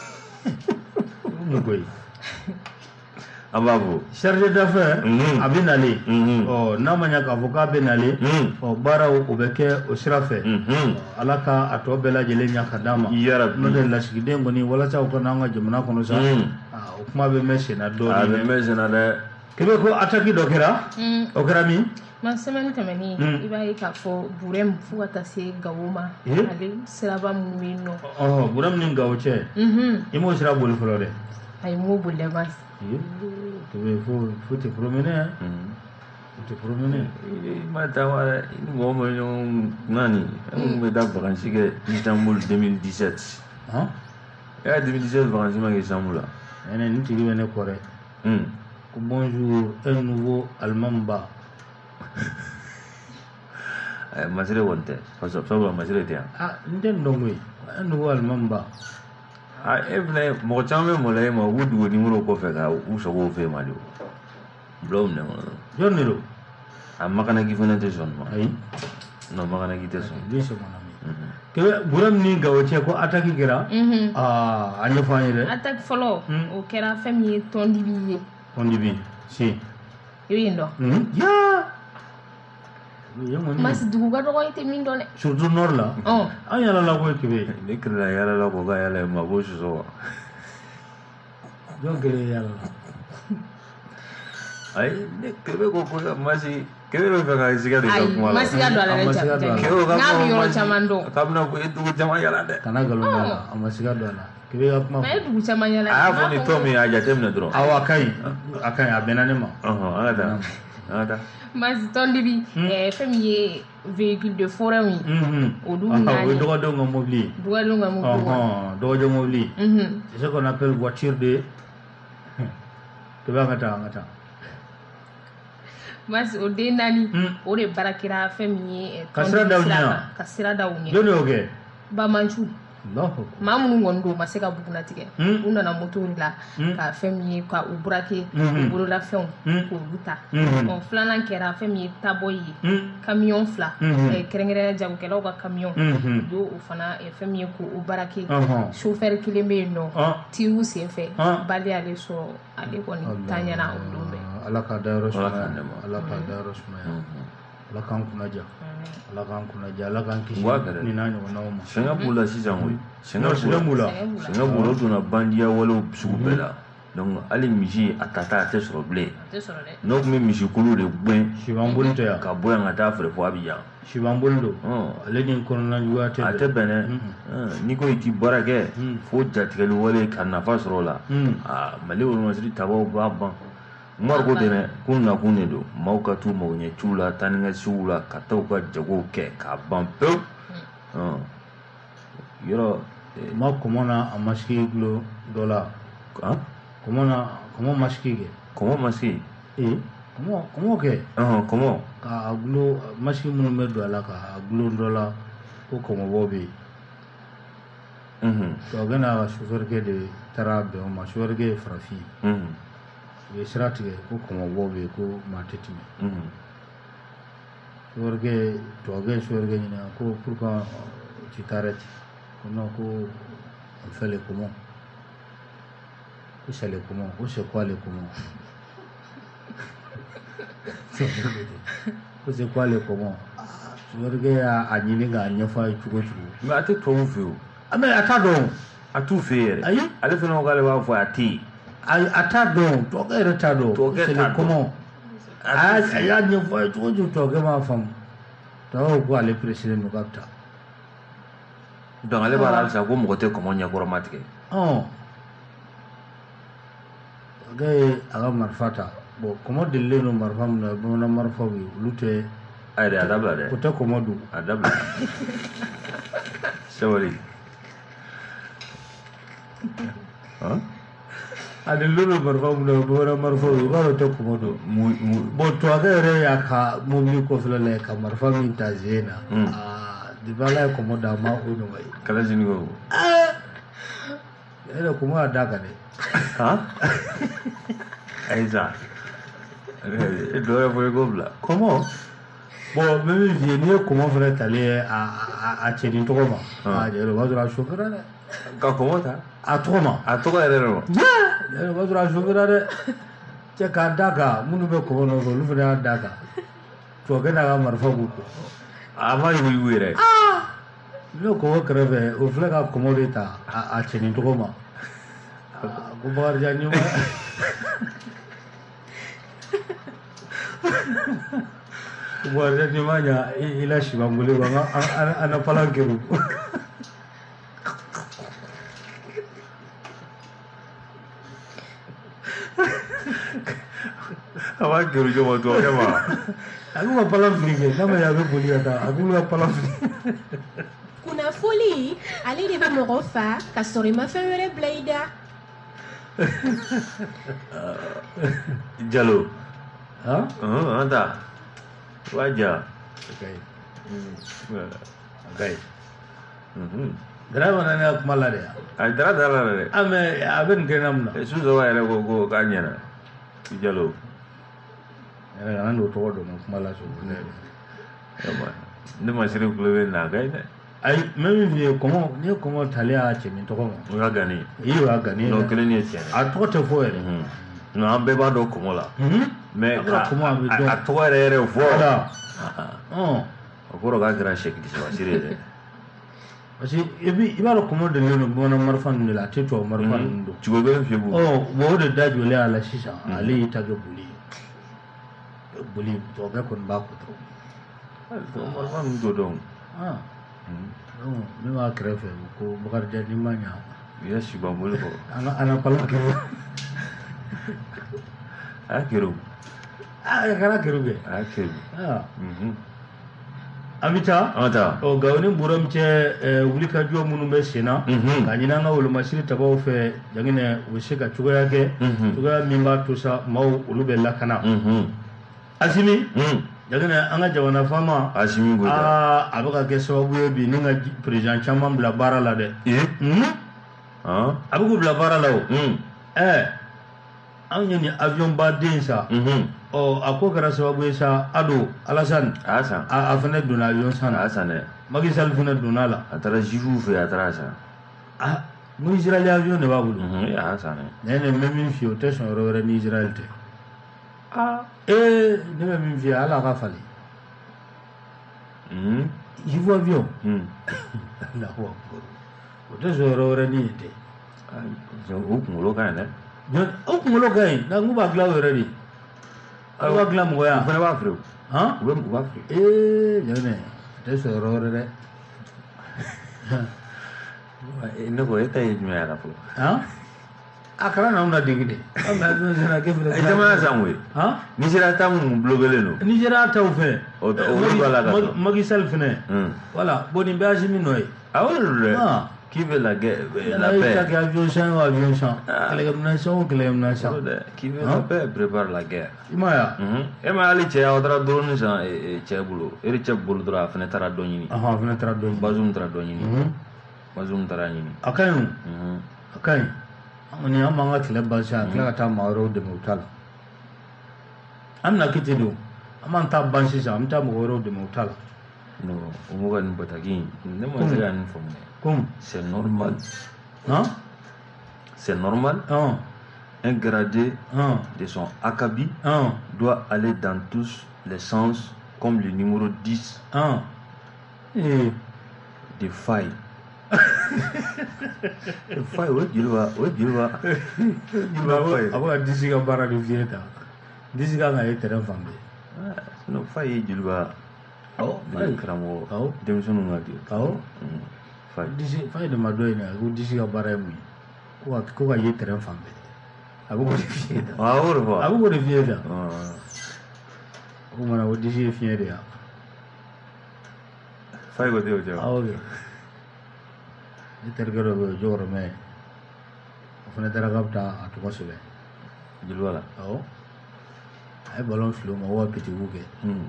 mun koyi an b'a fɔ chargé d'affaires a bɛ nalen ɔ n'a ma ɲɛ k'a fɔ k'a bɛ nalen ɔ baaraw o bɛ kɛ o sira fɛ ala ka a tɔ bɛɛ lajɛlen ɲa ka d'a ma n'o tɛ lasigiden kɔni walasa u ka n'an ka jamana kɔnɔ sa o kuma bɛ mɛn senna dɔɔnin a bɛ mɛn senna dɛ kebe ko attaque dɔ kɛra o kɛra min ma semaine tɛmɛnen i b'a ye k'a fɔ burɛm fo ka taa se gawo ma ale siraba minnu bɛ yen nɔ ɔhɔ burɛm ni gawo cɛ i m'o sira boli fɔlɔ dɛ a ye m'o boli dɛ il faut, faut te promener, hein. Mm. Faut te promener. Matawa, moi, moi, nani, on me da vacances que Istanbul deux mille dix-sept. Hein? Il y a deux mille dix-sept vacances que Istanbul là. Il y a une qui vient correct. Hmm. Bonjour, un nouveau Allemand bas. Eh, masih ada wanted. Pasal pasal masih ada tiang. Ah, ini dong we. Un nouveau Allemand bas. Ah, even mɔgɔ caman bɛ mɔlɛ ma u dogo nimoro kɔfɛ ka u sago fɛ ma de o bulon ne kɔnɔ jɔn de don a makanaki fana tɛ sɔn ma ayi non makanaki tɛ sɔn bi sɔn mana mi kɛmɛ burɛm ni gawo cɛ ko attaque kɛra aa a ɲɛfɔ an ye dɛ attaque fɔlɔ o kɛra fɛn min ye tɔndibi ye tɔndibi si i bɛ yen dɔn yaa masi dugu ka dɔgɔ i tɛ min dɔn dɛ surtout nord la an yalala koyi kebe ne kirila yalala ko ka yala ma ko soso wa jɔn kelen yalala ayi ne kebe ko ko masi kebe bɛ fɛ ka siga de ka kuma la masi ka don a la dɛ n'a bɛ yɔrɔ caman dɔn k'a bɛna ko e dugu caman yala dɛ kana nkalon da la a ma siga don a la kibe ka kuma mais dugu caman yala a y'a fɔ ni tɔ min y'a jateminɛ dɔrɔn awɔ a ka ɲi a ka ɲi a bɛnna ne ma ɔhɔn an ka taa an ka taa Mas tɔndibi fɛn min ye véhicule de forêt ye olu o ye dɔgɔdenw ka mobili ye dɔgɔdenw ka mobili ɔhɔn dɔgɔdenw mobili c'est ce qu'on appelle voiture de kibe an ka taa an ka taa Mas o den naani o de baara kɛra fɛn min ye ka sira daw ɲɛ ka sira daw ɲɛ jɔn de y'o kɛ Bamanchu maa minnu kɔni don ma se ka buguna tigɛ u nana moto de la ka fɛn min ye ka u burake u bololafɛnw k'olu ta filanan kɛra fɛn min ye tabɔ ye camion fila kɛrɛnkɛrɛnnenya jagokɛlaw ka camion u y'o o fana fɛn min ye k'u barake chauffeur kelen bɛ yen nɔ tiriw senfɛ bali ale sɔrɔ ale kɔni taɲana o don bɛɛ ala ka dayɔrɔ sumaya ala ka dayɔrɔ sumaya ala k'an kunnaja ala k'an kunnaja ala k'an kisi ni n'a ɲɔgɔnnaw ma sɛgɛn b'u la sisan koyi sɛgɛn sɛgɛn b'u la sɛgɛn b'u la o donna bandiya walew sugu bɛɛ la donc hali misi a tata a tɛ sɔrɔ bilen n'o tun bɛ misikolo de gɛn siban boli tɛ yan ka bɔ yan ka taa feere fɔ Abidjan siban boli don ale ni kɔnɔna juguya tɛ a tɛ bɛn dɛ n'i ko i ti baara kɛ fo jatigɛli wale ka nafa sɔrɔ o la Mali olomasiri tabaw b'a ban Umaru ko dɛmɛ ko nakun de don maaw ka t'u mago ɲɛ ciw la taa ni ka segiw la ka taa u ka jagow kɛ k'a ban pewu yɔrɔ ma kɔmɔ na a masigi gulo dɔ la kɔmɔ na kɔmɔ masigi kɛ kɔmɔ masigi ee kɔmɔ kɔmɔ kɛ kɔmɔ k'a gulo masigi minnu bɛ don a la k'a gulo dɔ la ko kɔmɔbɔ bɛ yen tubabu n'a ka sofɛrikɛ de taara bɛn o ma sofɛrikɛ ye farafin ye u ye sira tigɛ ko kɔmɔbɔ bɛ yen ko maa tɛ tɛmɛ sofɛrikɛ tubabukɛ ye sofɛrikɛ ɲininka ko pourquoi tu t'arrêtes ko non ko on fait les comment ko c'est les comment ko c'est quoi les comment ko c'est quoi les comment sofɛrikɛ y'a ɲini k'a ɲɛfɔ a ye cogo cogo mais a tɛ tubabu fɛ yen o mais a t'a dɔn a t'u fɛ yen yɛrɛ ayi ale fana ko k'ale b'a fɔ a tɛ yen a t'a dɔn tubabukɛ yɛrɛ t'a dɔn c'est les comment a y'a ɲɛfɔ a ye cogo cogo tubabukɛ m'a faamu tubabukɛ ko ale perese don k'a bɛ taa donc ale b'a la halisa ko mɔgɔ tɛ kɔmɔ ɲɛkɔrɔ ma tigɛ ɔn tubabukɛ ye a ka marifa ta bon kɔmɔ delilen don marifa min na bamanan marifaw ye olu tɛ a yɛrɛ a dabila dɛ o tɛ kɔmɔ don a dabila sabali a delilen don marifa min na bamanan marifaw ye i b'a dɔn o tɛ kɔmɔ don bon tubabukɛ yɛrɛ y'a ka mobili kɔfɛla la ka marifa min ta zen na depuis ala ye kɔmɔ d'a ma o ɲɔgɔn ye kala jini ko e yɛrɛ kɔmɔ y'a d'a kan dɛ ayi sa e dɔ wɛrɛ fɔ i ko bila kɔmɔ bon n bɛ min f'i ye n'i ye kɔmɔ fana talen ye a cɛnin tɔgɔ ma a jɛrɛ o b'a sɔrɔ a sofɛra dɛ ka kɔmɔ ta a tɔgɔ ma a tɔgɔ yɛrɛ de ma jɛrɛ o b'a sɔrɔ a sofɛra dɛ cɛ k'a d'a kan minnu bɛ kɔmɔ nɔfɛ olu fana y'a d'a kan tubabukɛ n'a ka marifa b'u kɔ a ma yugu-yugu yɛrɛ ne kɔmɔ kɛrɛfɛ o filɛ ka kɔmɔ de ta a cɛnin tɔgɔ ma ko Bakarijan ni ma Bakarijan ni ma ɲa i la siman boli wa an na palan kɛru a b'a kɛru jɔn ma tubabukɛ ma a b'u ka palan fili kɛ n'a ma ɲɛ a bɛ boli ka taa a b'u ka palan fili kunnafoli ale de bɛ mɔgɔ fa ka sɔrɔ i ma fɛn wɛrɛ bila i da Jalo han an ta b'a ja okay Dara mana ne kuma la dɛ a dara dara la dɛ ah mais a bɛ nin kɛ na mun na Sunzɔba yɛrɛ ko ko k'a ɲɛna Jalo yɛrɛ kana n'o tɔgɔ dɔn kuma la so ne ne ma siri kulo bɛ na ka ye dɛ ayi mɛ min f'i ye kɔmɔ n'i ye kɔmɔ talen y'a cɛ min tɔgɔ ma o ka gani i y'o y'a gani n'o kelen ni ye tiɲɛ a tɔgɔ tɛ fɔ yɛrɛ non an bɛɛ b'a dɔn kɔmɔ la mais ka a tɔgɔ yɛrɛ yɛrɛ fɔ o kɔrɔ k'a kɛra sɛkili sabasiri ye dɛ parce que i b'a dɔn kɔmɔ delilen don bamanan marifa ninnu de la a tɛ tubabu marifa ninnu don cogo bɛ fɛ bu ɔ bon o de da jɔlen a la sisan ale y'i ta kɛ boli ye boli tubabukɛ kɔni b'a ko dɔrɔn marifa ninnu t'o dɔn ne b'a kɛrɛfɛ ko Bakarijan n'i ma ɲa ya si ba mulu ko ana ana pala ke a kero ah kana keruge a kero ah mhm abita ata o gawni buram ce wuli ka jo munu be sena mhm ka nyina nga wulu masiri tabaw fe jangine wushi ka cugoya ke cugoya min ba to sa maw ulu be lakana mhm asimi mhm jangine an ga jawana fama asimi go da ah abuka ke sababu ye bi ni nga president chairman bla bara la de eh hmm ah abuku bla bara la o mhm eh an yi avion ba din sa mhm o ako kara sababu ye sa ado alasan asa a afane dona avion sana asa ne magi sal fana dona la atara jifu fe atara sa ah mu israel avion ne ba bulu mhm ya asa ne ne ne me min fi o te son ro ni israel te ah eh ne me min fi ala ka fali mhm jifu avion mhm la ho o te son ro ni te so o kungulo kan ne don o kungulo kai na nguba gla ro ni awa gla mo ya fana ba furu ha ube mu ba furu eh jane te son ro re ino ko eta yi me ala furu ha akara na una dingide ama no sena ke fere ai tama sanwe ha ni sira tamu blogele no ni jera taw fe o o bala ka magi sal fene hmm voilà boni be asimi noy awol ah qui veut la guerre la la paix paix avion sang avion sang kele gamna sang kele gamna sang qui veut la paix prépare la guerre imaya mhm e ma ali che odra drone sa e che bulu eri che bulu dra fene tara donyini aha fene tara do bazum tara donyini mhm bazum tara nyini akayu mhm akayu amani amanga kele balsa kele ta maro de mutala amna kitido amanta bansi sa amta moro de mutala no umuga ni batagi ne mo zira ni fomu comme c'est normal hein c'est normal hein un gradé hein de son acabit hein doit aller dans tous les sens comme le numéro dix hein et de faille. Faille, oui, je le vois, oui, je le vois. Je le vois, abo a disi ka bara de fieta disi ka na etere fambe non, faille, je le vois. oh Faille, cramo, oh démission non ngadi. oh Faille. disi faille de madoy na ko disi ka bara mu ko ko ka etere fambe abo ko de fieta Ah, au revoir. abo ko de fieta Ah, ko mana o disi fieta ya faille, go de ojo. ah ok etere garo go joro me ofane tara kapta atuko sebe Je le vois là. oh ay balon filo ma wa petit wuke Hmm.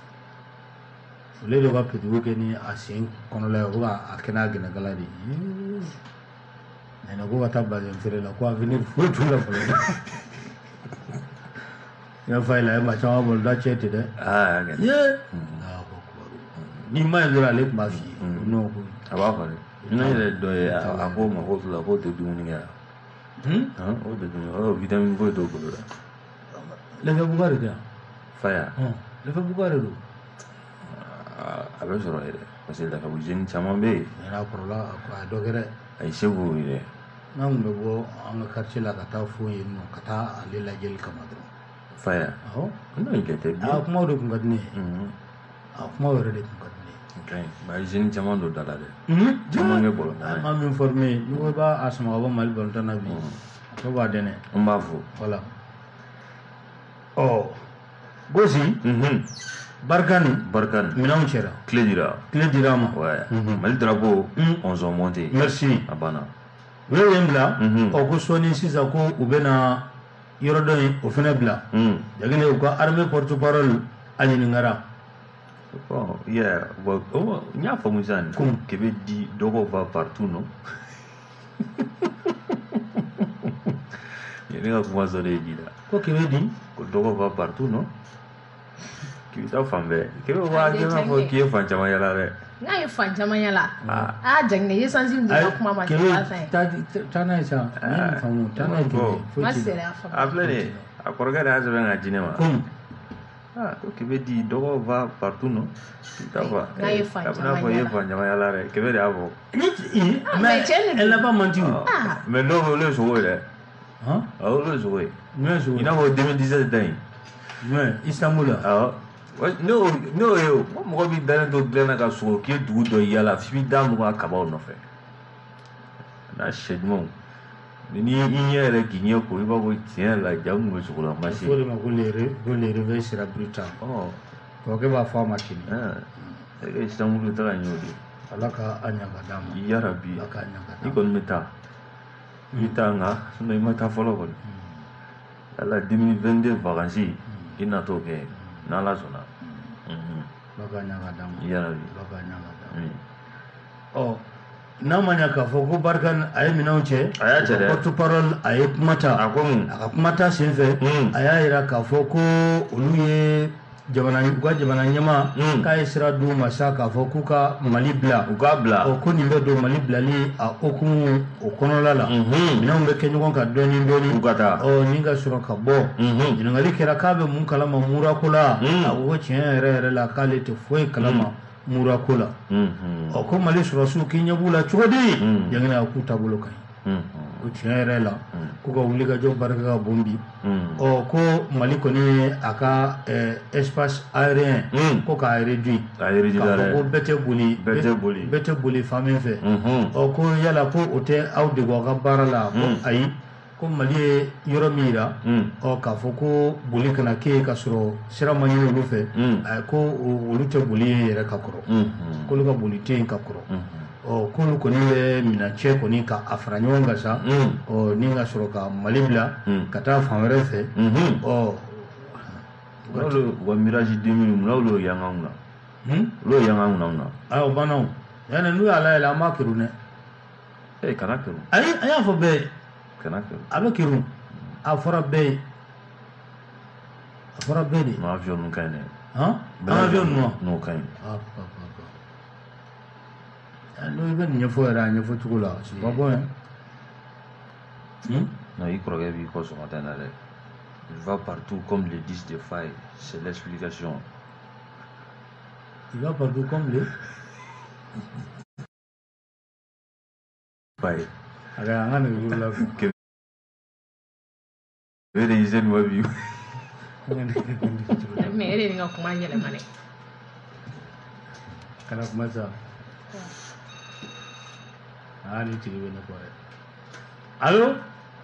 le do ka petit wuke ni asin kono la ko a kena gena galadi nena ko ta ba den fere la ko avenir fo tu la fo ya fay la ma chawa bol da chete de Ah, ok. ye na ko ko ni ma ndura le ma fi no ko Ah, bah, faille. Ina ile do ya ako ma ko la ko de duni ga. hm Ah, o de duni. Oh, vitamin ko do ko la. le fa bugare da Faille. hm le fa bugare do A bɛ sɔrɔ yɛrɛ parce que daga jeni caman bɛ yen na ko la ko a do gere a ye se k'o yɛrɛ na mun be bo an ka quartier la ka taa fo yen no ka taa ale lajɛli kama dɔrɔn fa ya awɔ n'o ye tɛ bi a kuma de kun ka di ne ye Mhm. a kuma yɛrɛ de kun ka di ne ye ok ba ye jeni caman don da la dɛ Mhm. caman kɛ bɔlɔ a da ma min formé ni ko b'a a sama ka bɔ mali balontan na bi ko b'a dɛnɛ n b'a fɔ voilà ɔ gosi Mhm. barikani barika minɛnw cɛra tile dira tile dir'a ma ouais Mhm. mali drapeau Mhm. on s'en monté merci a banna u ye yen bila Mhm. ɔ ko sɔɔni sisan ko u bɛna yɔrɔ dɔ in o fɛnɛ bila Mhm. jagine u ka armée porte parole a ɲininkara bon yeah bon oh, n y'a faamu sisan Comme? k'i bɛ di dɔgɔ va partout non ye ne ka kuma sɔrɔ ye ji la ko kɛmɛ di ko dɔgɔ va partout non k'i bɛ taa fan bɛɛ k'i bɛ waa k'i b'a fɔ k'i ye fan caman yala dɛ n'a ye fan caman yala Ah. a jaginɛ ye sansi min donna kuma ma kɛmɛ kɛmɛ san taa di- taa n'a ye sa n y'a faamu taa n'a ye kɛmɛ Bon. foyi ma t'i la. sera a faamu a filɛ nin ye a kɔrɔkɛ de y'a sɛbɛn ka di ne ma Comme? ah ko k'i bɛ di dɔgɔ va partout non k'i bɛ taa fɔ N'a ye fan a bɛna caman fɔ i ye yala. fan caman yala dɛ kɛmɛ de y'a fɔ Ni t- i- Ah, mais mais cɛ de elle n'a don. pas menti o. Ah. mais n'o olu ye sogo ye dɛ Hein? awɔ olu ye sogo ye Jumɛn sugu? i n'a fɔ deux mille dix-sept ta in Jumɛn? Istanbul la? awɔ Ouais, n'o n'o ye o ko mɔgɔ b'i dalen to dilanna ka sogo k'i ye dugu dɔ yala f'i b'i da mugan kabaw nɔfɛ n'a sɛ ɲumanw ni i ɲɛ yɛrɛ k'i ɲɛ ko i b'a fɔ tiɲɛ yɛrɛ la ja mun bɛ sogo la ma se fo de ma ko le réveil sera brutal kɔrɔkɛ b'a fɔ a ma ten e ka istanbul taga ɲɛ o de ala ka a ɲaga d'a ma ya rabi ala ka a ɲaga d'a i ma kɔni bɛ taa i bɛ taa nka sinon i ma taa fɔlɔ kɔni ala deux mille vingt-deux vacances i na t'o kɛ n'ala sɔnna ala ka a ɲaga d'a ma ya rabi ala ka a ɲaga d'a ma ɔ n'a ma ɲa k'a fɔ ko Barikane a ye minɛnw cɛ a y'a cɛ dɛ porte parole a ye kuma ta a ko mun a ka kuma ta sen fɛ a y'a jira k'a fɔ ko olu ye jamana u ka jamana ɲɛma k'a ye sira d'u ma sa k'a fɔ k'u ka Mali bila u k'a bila ɔ ko nin bɛ don Mali bilali a hukumu o kɔnɔla la minɛnw bɛ kɛ ɲɔgɔn kan dɔɔni dɔɔni u ka taa ɔ nin ka sɔrɔ ka bɔ ɲininkali kɛra k'a bɛ mun kalama murako la a ko tiɲɛ yɛrɛ yɛrɛ la k'ale tɛ foyi kalama murako la ɔ ko Mali sɔrɔsiw k'i ɲɛ b'u la cogo di Janginɛ a k'u taabolo ka ɲi ko tiɲɛ yɛrɛ la ko ka wulikajɔ barika ka bon bi ɔ ko Mali kɔni a ka espace aérien ko k'a réduit k'a fɔ ko bɛɛ tɛ boli bɛɛ tɛ boli fan min fɛ ɔ ko yala ko o tɛ aw degun aw ka baara la ko ayi ko Mali ye yɔrɔ min yira ɔ k'a fɔ ko boli kana kɛ ka sɔrɔ sira ma ɲini olu fɛ ko olu tɛ boli yɛrɛ ka kɔrɔ k'olu ka boli tɛ yen ka kɔrɔ ɔ k'olu kɔni bɛ minɛ cɛ kɔni ka a fara ɲɔgɔn kan sa ɔ ni ka sɔrɔ ka Mali bila ka taa fan wɛrɛ fɛ ɔ n'olu wa mirage deux mille n'olu yanga una olu yanga una una ayo banaw yani n'u y'a layɛlɛ an b'a kiru dɛ eh kana kiru ayi an y'a fɔ bɛɛ kana kiru a bɛ kiru a fɔra bɛɛ ye a fɔra bɛɛ de ma avion nun ka ɲi dɛ han an avion ninnu wa n'o ka ɲi n'o i bɛ nin ɲɛfɔ yɛrɛ a ɲɛfɔ cogo la c'est pas bon hein non i kɔrɔkɛ b'i kɔ sɔgɔmada in na dɛ il va partout comme les dix de faille c'est l'explication il va partout comme les faille aga an ka nɛgɛjuru la bɛ de yise nuwa bi mais e de ni ka kuma yɛlɛma dɛ kana kuma sa ah ni tigi bɛ ne kɔ dɛ allo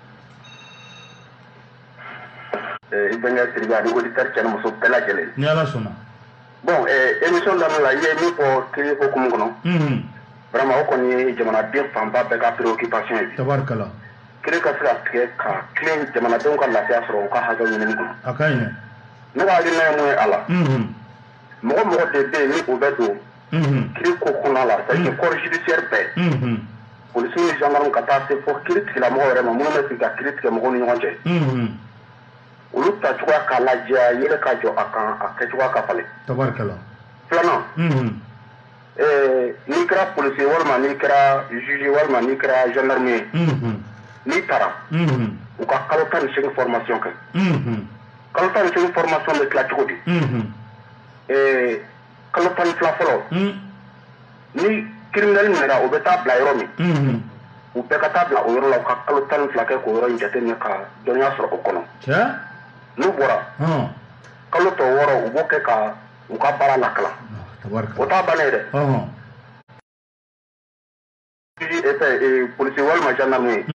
i bɛnkɛ Siribe ani auditeur cɛ ni muso bɛɛ lajɛlen ni Ala sɔnna bon émission daminɛ la i ye min fɔ kiri hukumu kɔnɔ vraiment o kɔni ye jamanaden fanba bɛɛ ka préoccupation ye tabarikala kiri ka se ka tigɛ ka tilen jamanadenw ka lafiya sɔrɔ u ka hakɛ ɲinini kɔnɔ a ka ɲi dɛ ne ka hakilina ye mun ye a la mɔgɔ mɔgɔ de bɛ yen ni o bɛ don kiri ko kɔnɔ la c'est à dire corps judiciaire bɛɛ policiers ni gendarmes ka taa se fo kiri tigilamɔgɔ yɛrɛ ma minnu bɛ sigi ka kiri tigɛ mɔgɔw ni ɲɔgɔn cɛ olu ta cogoya k'a lajɛ yɛlɛ ka jɔ a kan a kɛ cogoya ka falen tabarikala filanan n'i kɛra policier walima n'i kɛra juge walima n'i kɛra gendarme ye n'i taara u ka kalo tan ni seegin formation kɛ kalo tan ni seegin formation bɛ tila cogo di kalo tan ni fila fɔlɔ ni criminel minɛra u bɛ taa bila yɔrɔ min u bɛɛ ka taa bila o yɔrɔ la u ka kalo tan ni fila kɛ k'o yɔrɔ in jateminɛ ka dɔnniya sɔrɔ o kɔnɔ n'u bɔra kalo tɔ wɔɔrɔ u b'o kɛ ka u ka baara lakala o t'a bannen dɛ policier walima gendarme ye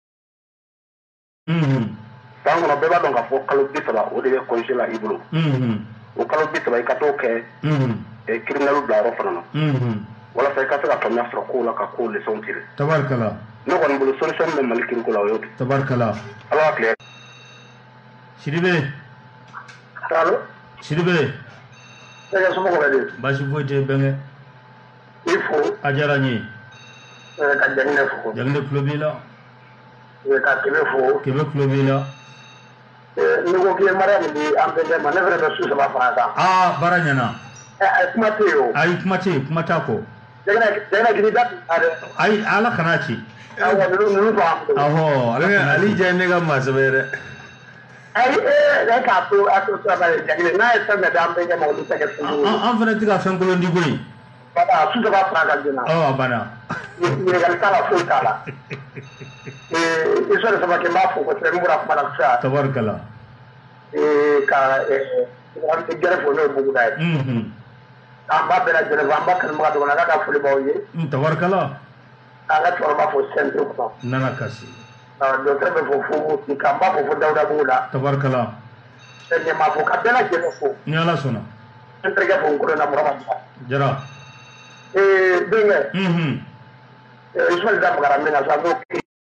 san kɔnɔ bɛɛ b'a dɔn k'a fɔ kalo bi saba o de bɛ congé la i bolo o kalo bi saba i ka t'o kɛ criminel bila yɔrɔ fana na walasa i ka se ka faamuya sɔrɔ kow la ka kow leçon tirer tabarikala ne kɔni bolo solution bɛ Mali kiriko la o y'o de tabarikala Ala ka tile Sidibe allo Sidibe ne ka somɔgɔw bɛ di baasi foyi tɛ bɛnkɛ i fo a diyara n ye ka Janginɛ fo Janginɛ tulo b'i la ka Kɛmɛ fo Kɛmɛ tulo b'i la n'i ko k'i ye Mariam di an bɛnkɛ ma ne fana bɛ su saba fara kan aa baara ɲɛna ayi kuma tɛ yen o ayi kuma tɛ yen kuma t'a kɔ Janginɛ k'i da dɛ ayi Ala kan'a ci awɔ ninnu ninnu fɔ awɔ Ala kan'a ali diya ne ka maa sɛbɛ yɛrɛ ayi ee ne k'a to a to saba ye Janginɛ n'a ye fɛn bɛɛ di an bɛnkɛ ma olu tɛ kɛ fɛn ye an fana tɛ ka fɛn kolon di koyi voilà su saba fara kan joona ɔ a banna ɲininkali t'a la foyi t'a la i sɔrɔ saba kɛ n b'a fɔ kosɛbɛ n bɔra kuma la sisan tabarikala ka gɛrɛ fo n'o ye Buguda ye an b'a bɛɛ lajɛlen fo an b'a kanubaga dɔgɔnin Ala ka foli b'aw ye tabarikala ala to ba fo centre ko nana kasi ah do trebe fo fo ki kamba fo fo dawda bula tabarkala ne ma fo kadela je fo ni ala sona centre ga fo ko na mo jara eh dinga mhm eh ismail da magara mina sa do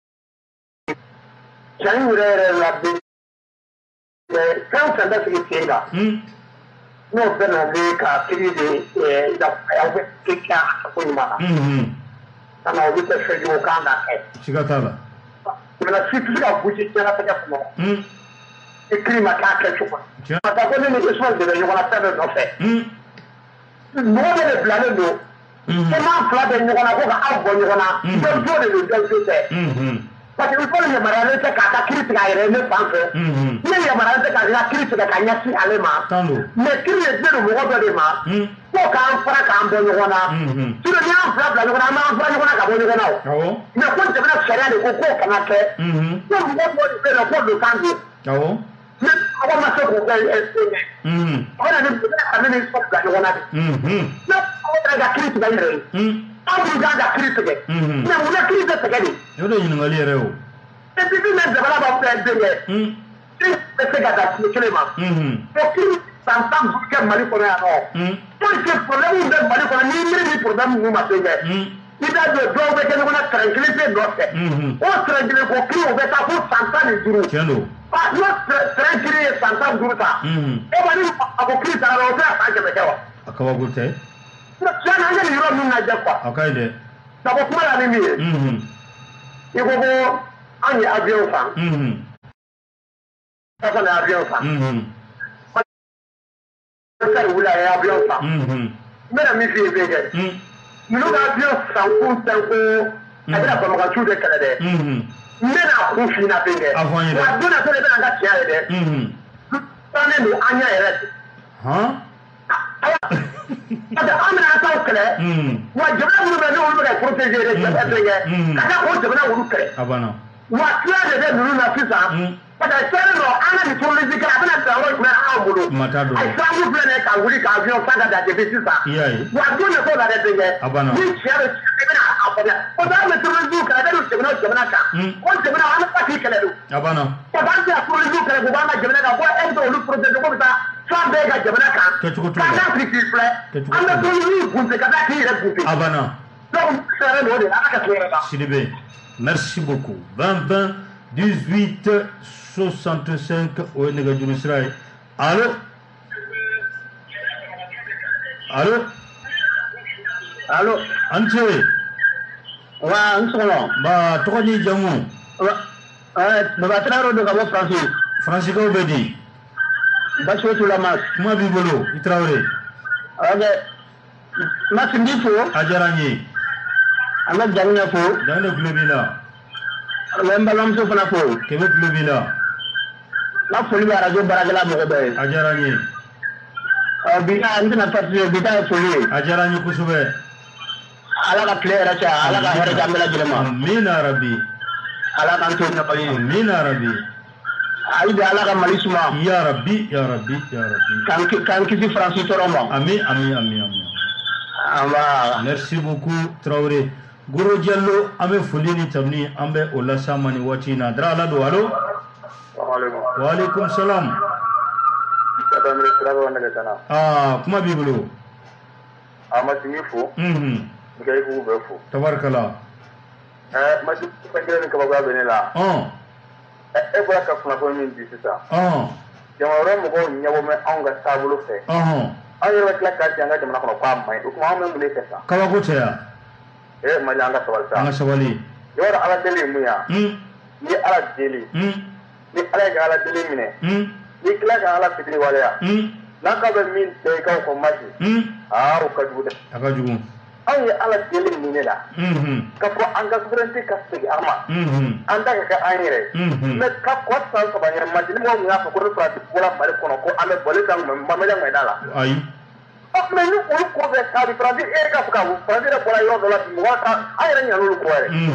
jani wure la bi eh kan kan da fi tinga mhm no bena le ka kiri de eh da ya we kika ko ni ma mhm ana o bita fe yo kanda ke shigatala mena fitu ga buji tena ta ko mhm e clima ka ke chupa ta ko ni ismail de yo la tebe no fe mhm no de plane do mhm e ma fla de ni ko na ko ga abo ni ko na do do de do do te mhm parce que il faut le marale te ka ta critique ga ire ne panfe mhm ni le marale te ka ga critique ga nya si alema tando mais critique de mo go de ma mhm ko ka an fara ka an bo ni ko na mhm tu ne an fla bla ni ko na ma fara ni ko na ka bo ni ko na awo mais ko je bena sharia de ko ko kana ke mhm ko mo go de ko do kandi awo mais awa ma se ko ga e mhm ona ni bena ni so bla ni ko na mhm mais ko ga critique ga ire mhm abu ga ga critique mhm mais mo na critique te ga ni yodo yin ngali reo e bi bi na de bala ba pe de ye mhm e se ga da ni kelema mhm ko ki santam ke mali ko na no mhm pour que problème de mali ko ni mi ni problème mu ma te ye mhm ida do do be ke ko na tranquillité do te mhm o tranquillité ko ki o be ta ko santam ni duru kendo pa no tranquillité santam duru ta mhm e ba ni ko ki ta ro ta ta ke be ke wa akawa gute na chana ngani ro mun na je kwa akaide ta ko kuma la ni mi mhm e ko ko ani avion fa mhm ta ko na avion fa mhm ka wula ya avion fa mhm mena mi fi be ge mhm minu ga avion sanku sanku abira ba maka chu de kala de mhm mena ku fi na be ge Afwan ye de. wa dona so le be na tia de mhm tane no anya ere ha ada amna ta kala mhm wa jabna mu be no mu ga protéger de de be ge kada ko jabna wu kala abana wa tia de de minu na fisa mhm pada sere no ana ni tole zika abana ta ro ku na amulo matado ai samu plane ka wuri ka avion fa da de be sisa iyai wa dona so la de be ge Abana. ni tia de be na akoda ko da me tole zuka da no jabna jabna ka ko jabna ana pa ki kala do abana tabanti akuru ju kare ko bana jamana ka ko en to lu projet ko bita fa be ga jamana ka Kechuko tuba. ka na friki fle Kechuko anda tuba. to lu gunte ka ta ki re gunte abana donc sere no de ana ka sere ba Sidibé, merci beaucoup. vingt vingt dix-huit soixante-cinq au Négajuru Sray. Allô? Allô? allo Anche, wa an solo ba tokoni jamu. eh baba traro do ka bo français Francis ko bedi. ba so to la mas Kuma bibolo, itrawre. ok mas ndi fo Ajaranye. anga jangna fo Dangane globila. lemba lam so fana fo Kebe globila. na fo li radio baragala mo be Ajaranye. bi na ndina fatio bi ta fo li Ajaranye kusube. ala ka player cha ala ka hera jamela jirema Amin ya Rabbi. ala kan to na bayi Amin ya Rabbi. ay de ala ka malisuma Ya Rabbi, ya Rabbi, ya Rabbi. kan kan kisi français toroma Amin, amin, amin, amin. amba Merci beaucoup Traoré. Goro Diallo ambe fulini tamni ambe olasa mani wati na dra ala do allo. Wa alaikum salam. Ah kuma bibulu. ama simifu Mhm. ngai ku befu Tabarakallah. eh ma du pangere ka ba benela Ah. e bora ka funa ko min disisa Ah. jamaro mo go nyawo me anga sabulu fe Ah. ayo wa kla ka janga jamana ko kwa mai ko ma mun le kesa Kawa ko ya. e ma janga sawal sa Anga sawali. yora ala dele mu ya Hmm. ni ala dele Hmm. ni ala ga ala dele mine Hmm. ni kla ga ala fitri wala ya Hmm. na ka be min de ka ko maji Hmm. ah o ka duda Aka jugu. an yi ala dele mine la Mhm. ka ko an ga sovereignty ka sigi ama Mhm. an da ka an yere Mhm. me ka ko sa ko ba nyar maji ni mo mu ya ko ko fra ti bola mari kono ko ame bole kan me ma me jang me dala Ayi. o me ni ko ko be ka di fra di e ka ka ko fra di bola yo dola ti mo ka ay ra nyalo ko re Mhm.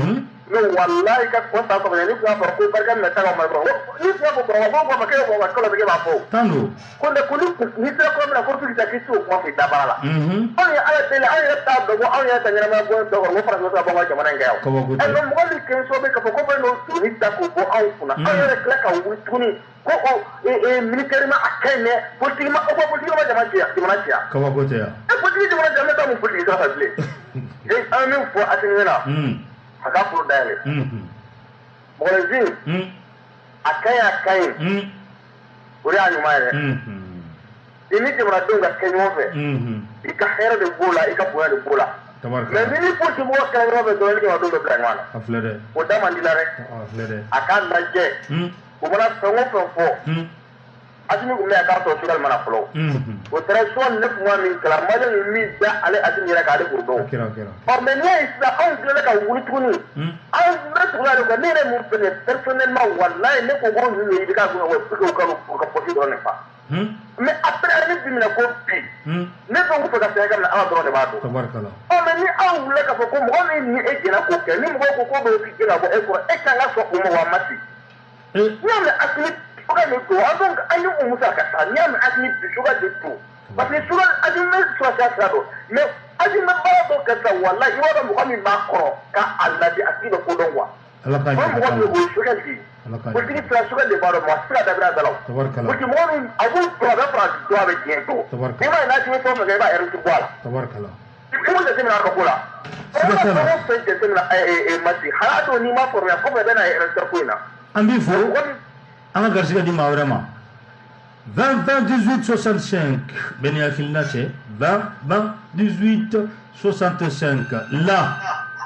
mais wallahi ka ko sa ko ni ko fa ko barka me ta ma ko ni ko ko ko ko ma ke ko ko ko ba ko tando ko de ko ni ta ko na ko fi ta ki su ko fi da bala mhm an ya ala tele an ya ta do ko an ya ta ni ma go do ko fa ko sa ba ko ma nga ko ko e no mo ni ke so be ko ko ba no ni ta ko ko an kuna an ya kla ka wu tuni ko ko e e militaire ma akene politique ma ko politique ma jama ci jama ci ko ko te ya e politique jama jama ta mo politique sa fa ble e an mi fo atinena mhm aka furu dayale mɔgɔninfin a ka ɲi a ka ɲi o de y'a ɲuman yɛrɛ i ni jamanadenw ka kɛ ɲɔgɔn fɛ i ka hɛrɛ de b'o la i ka bonya de b'o la mais ni ni politique mɔgɔ kɛra ɲɔgɔn fɛ dɔrɔn i ni jamanadenw bɛ bila ɲɔgɔn na o da man di la dɛ a k'a lajɛ o mana fɛn o fɛn fɔ Asimi kun bɛ yan k'a sɔrɔ Sugal mana fɔlɔ o transition neuf mois min kɛra Malien ye min da ale Asimi yɛrɛ kan ale b'o dɔn ɔ mais n'i y'a ye sisan anw tilala ka wuli tuguni anw bɛ tugu ale kɔ ne yɛrɛ mun fɛnɛ personnellement walayi ne ko ko ninnu ye i bɛ k'a kun wa pour que u ka u ka poste dɔrɔn de fa mais après ne bi minɛ ko bi ne fɛn o fɛ ka Sénégal minɛ Ala dɔrɔn de b'a dɔn ɔ mais ni anw wulila k'a fɔ ko mɔgɔ min ni e jɛnna k'o kɛ ni mɔgɔw ko ko dɔw ti jɛ ka bɔ e kɔrɔ e kan ka sɔn o ma wa a ma se n'i y'a mɛn Asimi Sugal de to an donc an ye o musa ka taa n'i y'a mɛn Asimi bi Sugal de to parce que Sugal Asimi bɛ sɔrɔsiya sira dɔn mais Asimi bɛ baara dɔ kɛ sisan walayi i b'a dɔn mɔgɔ min b'a kɔrɔ k'a lajɛ a tigi bɛ ko dɔn quoi o mɔgɔ min o ye Sugal de ye politique sira Sugal de b'a dɔn maa si ka dabira a da la o politique mɔgɔ min a b'u dɔn a bɛ Faransi dɔn a bɛ diɲɛ dɔn i b'a ye n'a Asimi fɛn o fɛn kɛ i b'a hérité bɔ a la i b'o jateminɛ a ka ko la fɛn o fɛn jateminɛ Masi hali a don n'i ma faamuya kɔfɛ bɛ na hérité ko in na an b'i fo an ka garisɛgɛ di maa wɛrɛ ma vingt vingt dix-huit soixante-cinq bɛɛ hakilina cɛ vingt vingt dix-huit soixante-cinq là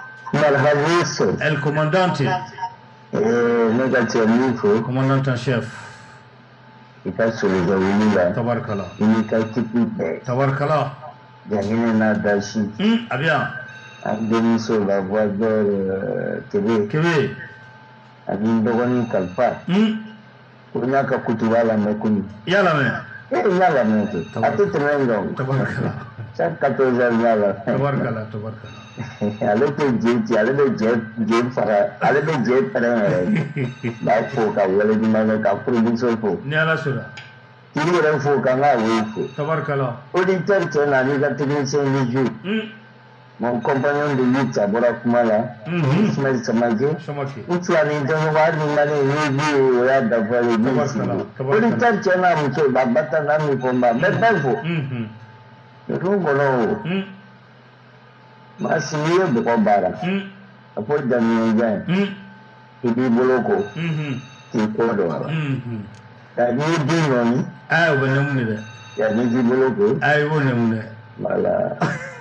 el commandante ne ka cɛ min fo commandant en chef i ka sologa wuli la tabarikala i ni ka tipi bɛɛ tabarikala janginɛ n'a dasi a bɛ yan an denmuso la voix d'or kebe kebe ani n dɔgɔnin kalifa ko n y'a ka kutuba lamɛn kunu i y'a lamɛn ee n y'a lamɛn kɛ a tɛ tɛmɛ n kan tabarikala chaque quatorze heures n y'a lamɛn tabarikala tabarikala ale tɛ jɛ ci ale bɛ jɛ jɛ faga ale bɛ jɛ pɛrɛn yɛrɛ b'a fo ka wale ɲuman kɛ ka production fo ni ala sɔnna k'i yɛrɛ fo ka n k'a wele fo tabarikala auditeur cɛ na n'i ka technicien ni joue mon compagnon de lutte a bɔra kuma la Ismaël Samake n fila ni tɔɲɔgɔn hali ni ma ne ni bi o y'a dafalen min sigi auditeur cɛ n'a muso ba ba ta n'a min fɔ n ba n bɛ bɛɛ fo ninnu kɔnɔ o maa si n'i ye bɔgɔ baara a fɔ daminɛjan i b'i bolo ko k'i kɔ dɔn nka n'i ye bin nɔɔni aa o bɛ nɛmu de dɛ yanni i b'i bolo ko aa i b'o nɛmu dɛ voilà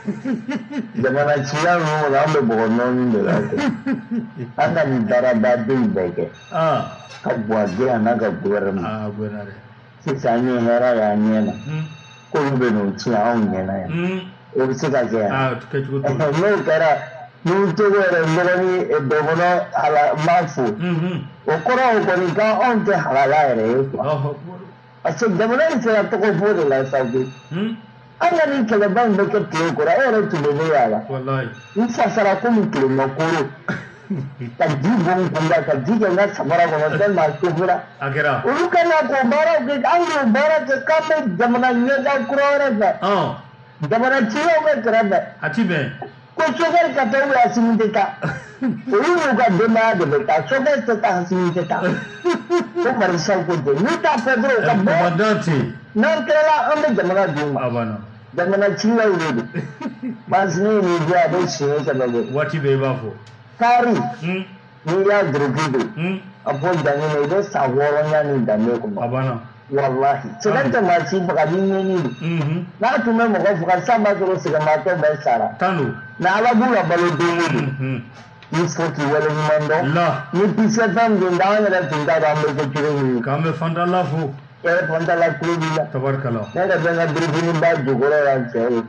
jamana ciya ninnu kɔnɔ an bɛ bɔgɔ nɔɔni de la kɛ an ka nin baarabaden bɛɛ kɛ ka buwage a n'a ka gouvernement sisan an ye hɛrɛ y'an ɲɛ na k'olu bɛ n'o tiɲɛ anw ɲɛ na yan o bɛ se ka kɛ yan n'o kɛra n'u cogo yɛrɛ dɔgɔnin dɔgɔnɔ hala n b'a fo o kɔrɔ o kɔni kan anw tɛ halala yɛrɛ ye quoi parce que jamana in sera tɔgɔ fɔ de la sa koyi an ka nin kɛlɛba in bɛ kɛ tile kɔrɔ e yɛrɛ tun bɛ ne y'a la n fasara komi tilemakoro ka ji bɔ n kun kan ka ji kɛ n ka samara kɔnɔ tellement a sofira olu kan ka k'o baaraw kɛ an y'o baara kɛ k'an bɛ jamana ɲɛtaa kura wɛrɛ fɛ jamana cilaw bɛ kɛrɛfɛ a ti bɛn ko sofɛri ka taa ou Asimi tɛ taa olu y'u ka denbaya de bɛ taa sofɛri tɛ taa Asimi tɛ taa ko marisal ko tɛ n'u t'a fɛ dɔrɔn u ka bɔ n'an tilala an bɛ jamana d'u ma jamana cilaw de don masini ye nin diya a bɛ siɲɛ sɛbɛ bɔ waati bɛɛ i b'a fɔ taari n'i y'a duruki don a fɔ danɲɛ i bɛ san wɔɔrɔ yanni danbe kɔnɔ walahi sɛgɛn tɛ maa si faga ni ɲɛɲini don n'a tun bɛ mɔgɔ faga san b'a sɔrɔ sɛgɛnbaatɔ bɛɛ sara nka ala b'u la balo don o don il faut k'i wale ɲuman dɔn ni pisɛ fɛn don da an yɛrɛ tun t'a dɔn an bɛ kɛ cogo min k'an bɛ fantala fo e yɛrɛ fantala kulo b'i la tabarikala ne yɛrɛ bɛ n ka birifini ba jukɔrɔ yan cɛ ye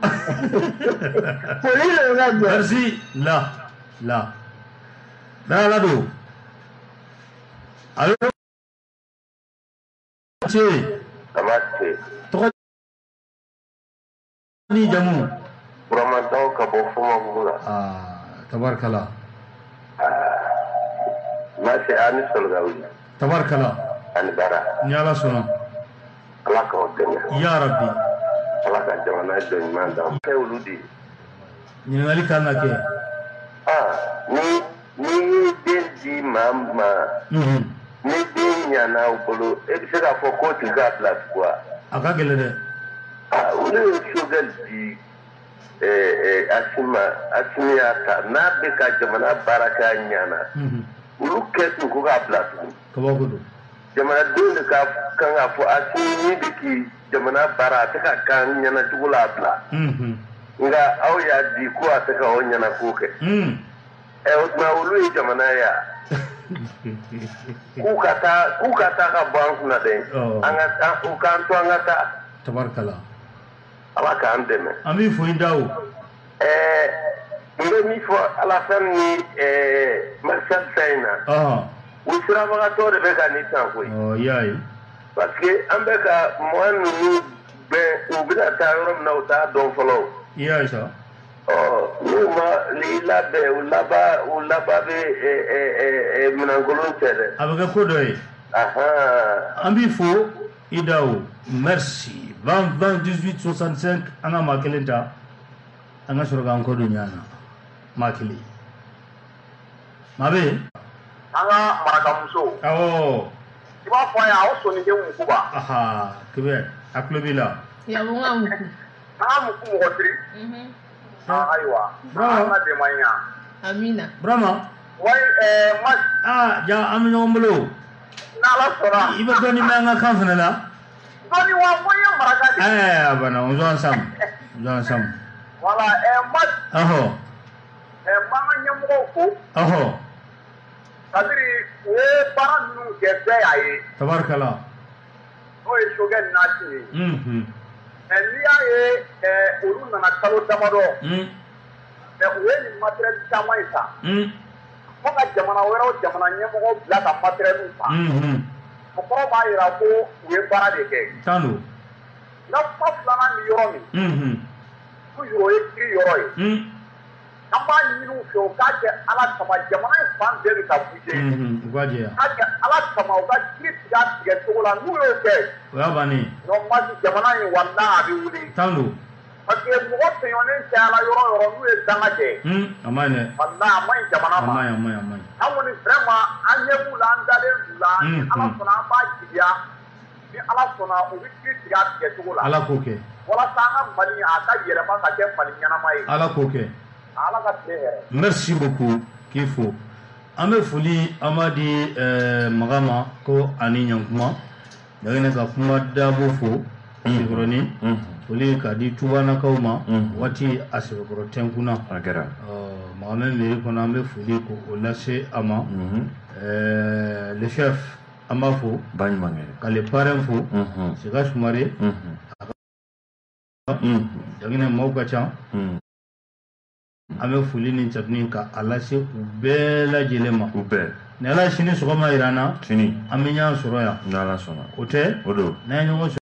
foli de ka jɛ merci la la bɛɛ ala don alo ce tɔgɔ ni jamu Buramantaw ka bɔ Fɔmabugu la tabarikala Masih Anis Solgawi. Tabarkala. Ani bara. Ni ala sɔnna. Ala k'aw dɛmɛ. Ya Rabbi. Ala ka jamana dɔ ɲuman d'an ma. Kɛ olu de ye. Ɲininkali kan ka kɛ. Ah, ni ni y'i den di maa ma. Ni den ɲana u bolo e bɛ se k'a fɔ k'o tigi k'a bila tugun wa? A ka gɛlɛn dɛ. Ah, olu ye Sogɛli di Asima Asimi y'a ta n'a bɛ ka jamana baara kɛ a ɲana. Olu kɛ tun ko k'a bila tugun. Kabako don. Jamanadenw de ka kan k'a fɔ Asimi min bɛ k'i jamana baara a tɛ ka kan ɲɛnacogo la a bila. Nka aw y'a di ko a tɛ ka o ɲɛnako kɛ. Ɛ o tuma olu ye jamana ye wa? K'u ka taa k'u ka taa ka bɔ an kunna dɛ. An ka u k'an to an ka taa. Tabarikala. Ala k'an dɛmɛ. An b'i fo i da o. Ɛɛ n bɛ min fɔ Alasani ni Marcel Faye na. U sirabagatɔ de bɛ ka nin tan koyi. Ɔ i y'a ye. Parce que an bɛ ka mɔgɔ ninnu bɛn u bɛna taa yɔrɔ min na u t'a dɔn fɔlɔ. I y'a ye sa. Ɔ n'u ma i labɛn u laban u laban bɛ minɛnkolon cɛ dɛ. A bɛ kɛ ko dɔ ye. An b'i fo i da o. Merci. vingt vingt dix-huit soixante-cinq an ka maa kelen ta an ka sɔrɔ k'an kɔ don ɲana maa kelen. Maa bɛ yen. An ka marakamuso. Awɔ. I b'a fɔ an ye aw sɔnni tɛ Mukuba. Aha kɛmɛ a tulo b'i la. Yabɔ n ka Muku. An ka Muku mɔgɔ siri. Ayiwa. An ka dɛmɛ ɲa. Amina. Burama. Wa ɛɛ ma. Aa ja an bɛ ɲɔgɔn bolo. N'Ala sɔnna. I bɛ dɔɔnin mɛn an ka kan fana la. Dɔɔnin wa ko n ye maraka de. Ɛɛ a banna on joue ensemble. On joue ensemble. Voilà ɛɛ ma. Ɔhɔ. Ɛɛ n b'an ka ɲɛmɔgɔw fo. Ɔhɔ. C'est-à-dire u ye baara ninnu kɛ bɛɛ y'a ye. Tabarikala. N'o ye Sogɛli Nasi ye. Unhun. Mɛ n'i y'a ye ɛɛ olu nana kalo damadɔ. Mɛ u ye nin matériel caman ye ta. Fo ka jamana wɛrɛw jamana ɲɛmɔgɔw bila ka matériel ta. O kɔrɔ b'a jira ko u ye baara de kɛ. Tan don. N ka kuma filanan bɛ yɔrɔ min. Toujours o ye kiri yɔrɔ ye. An b'a ɲini u fɛ u k'a kɛ Ala kama jamana in fan bɛɛ bɛ ka bouger. U ka jɛya. K'a kɛ Ala kama u ka kiri tigɛ a tigɛ cogo la n'u y'o kɛ. O y'a bannen. Non Mali jamana in walahi a bɛ wuli. Tan don. Parce que mɔgɔ tɔɲɔnnen cayara yɔrɔ o yɔrɔ n'u ye danga kɛ. A ma ɲi dɛ. Walahi a ma ɲi jamana ma. A ma ɲi a ma ɲi a ma ɲi. An kɔni vraiment an ɲɛ b'u la an dalen b'u la. Ni Ala sɔnna an b'a jigiya. Ni Ala sɔnna u bɛ kiri tigɛ a tigɛ cogo la. Ala k'o kɛ. Walasa an ka Mali a ka yɛlɛma ka kɛ Mali ɲɛnama ye. Ala k'o kɛ. Ala ka tile hɛrɛ. Merci beaucoup k'i fo. An bɛ foli an b'a di Maga ma ko ani ɲankuma. Ɲagɛnɛ ka kuma dabo fo. Sekɔrɔni. Foli k'a di tubanakaw ma. Waati a sɛbɛkɔrɔ tɛnkunna. A kɛra. Maga mɛ mairie kɔnɔ an bɛ foli k'o lase a ma. Le chef an b'a fo. Baɲumankɛ. Ka le parrain fo. Sega Sumare. Ɲagɛnɛ maaw ka ca. An bɛ foli ni tatuni ka a lase u bɛɛ lajɛlen ma. U bɛɛ. Ni Ala ye sini sɔgɔma jira an na. Sini. An bɛ ɲɔgɔn sɔrɔ yan. Ni Ala sɔnna. O tɛ. O don. N'an ye ɲɔgɔn sɔrɔ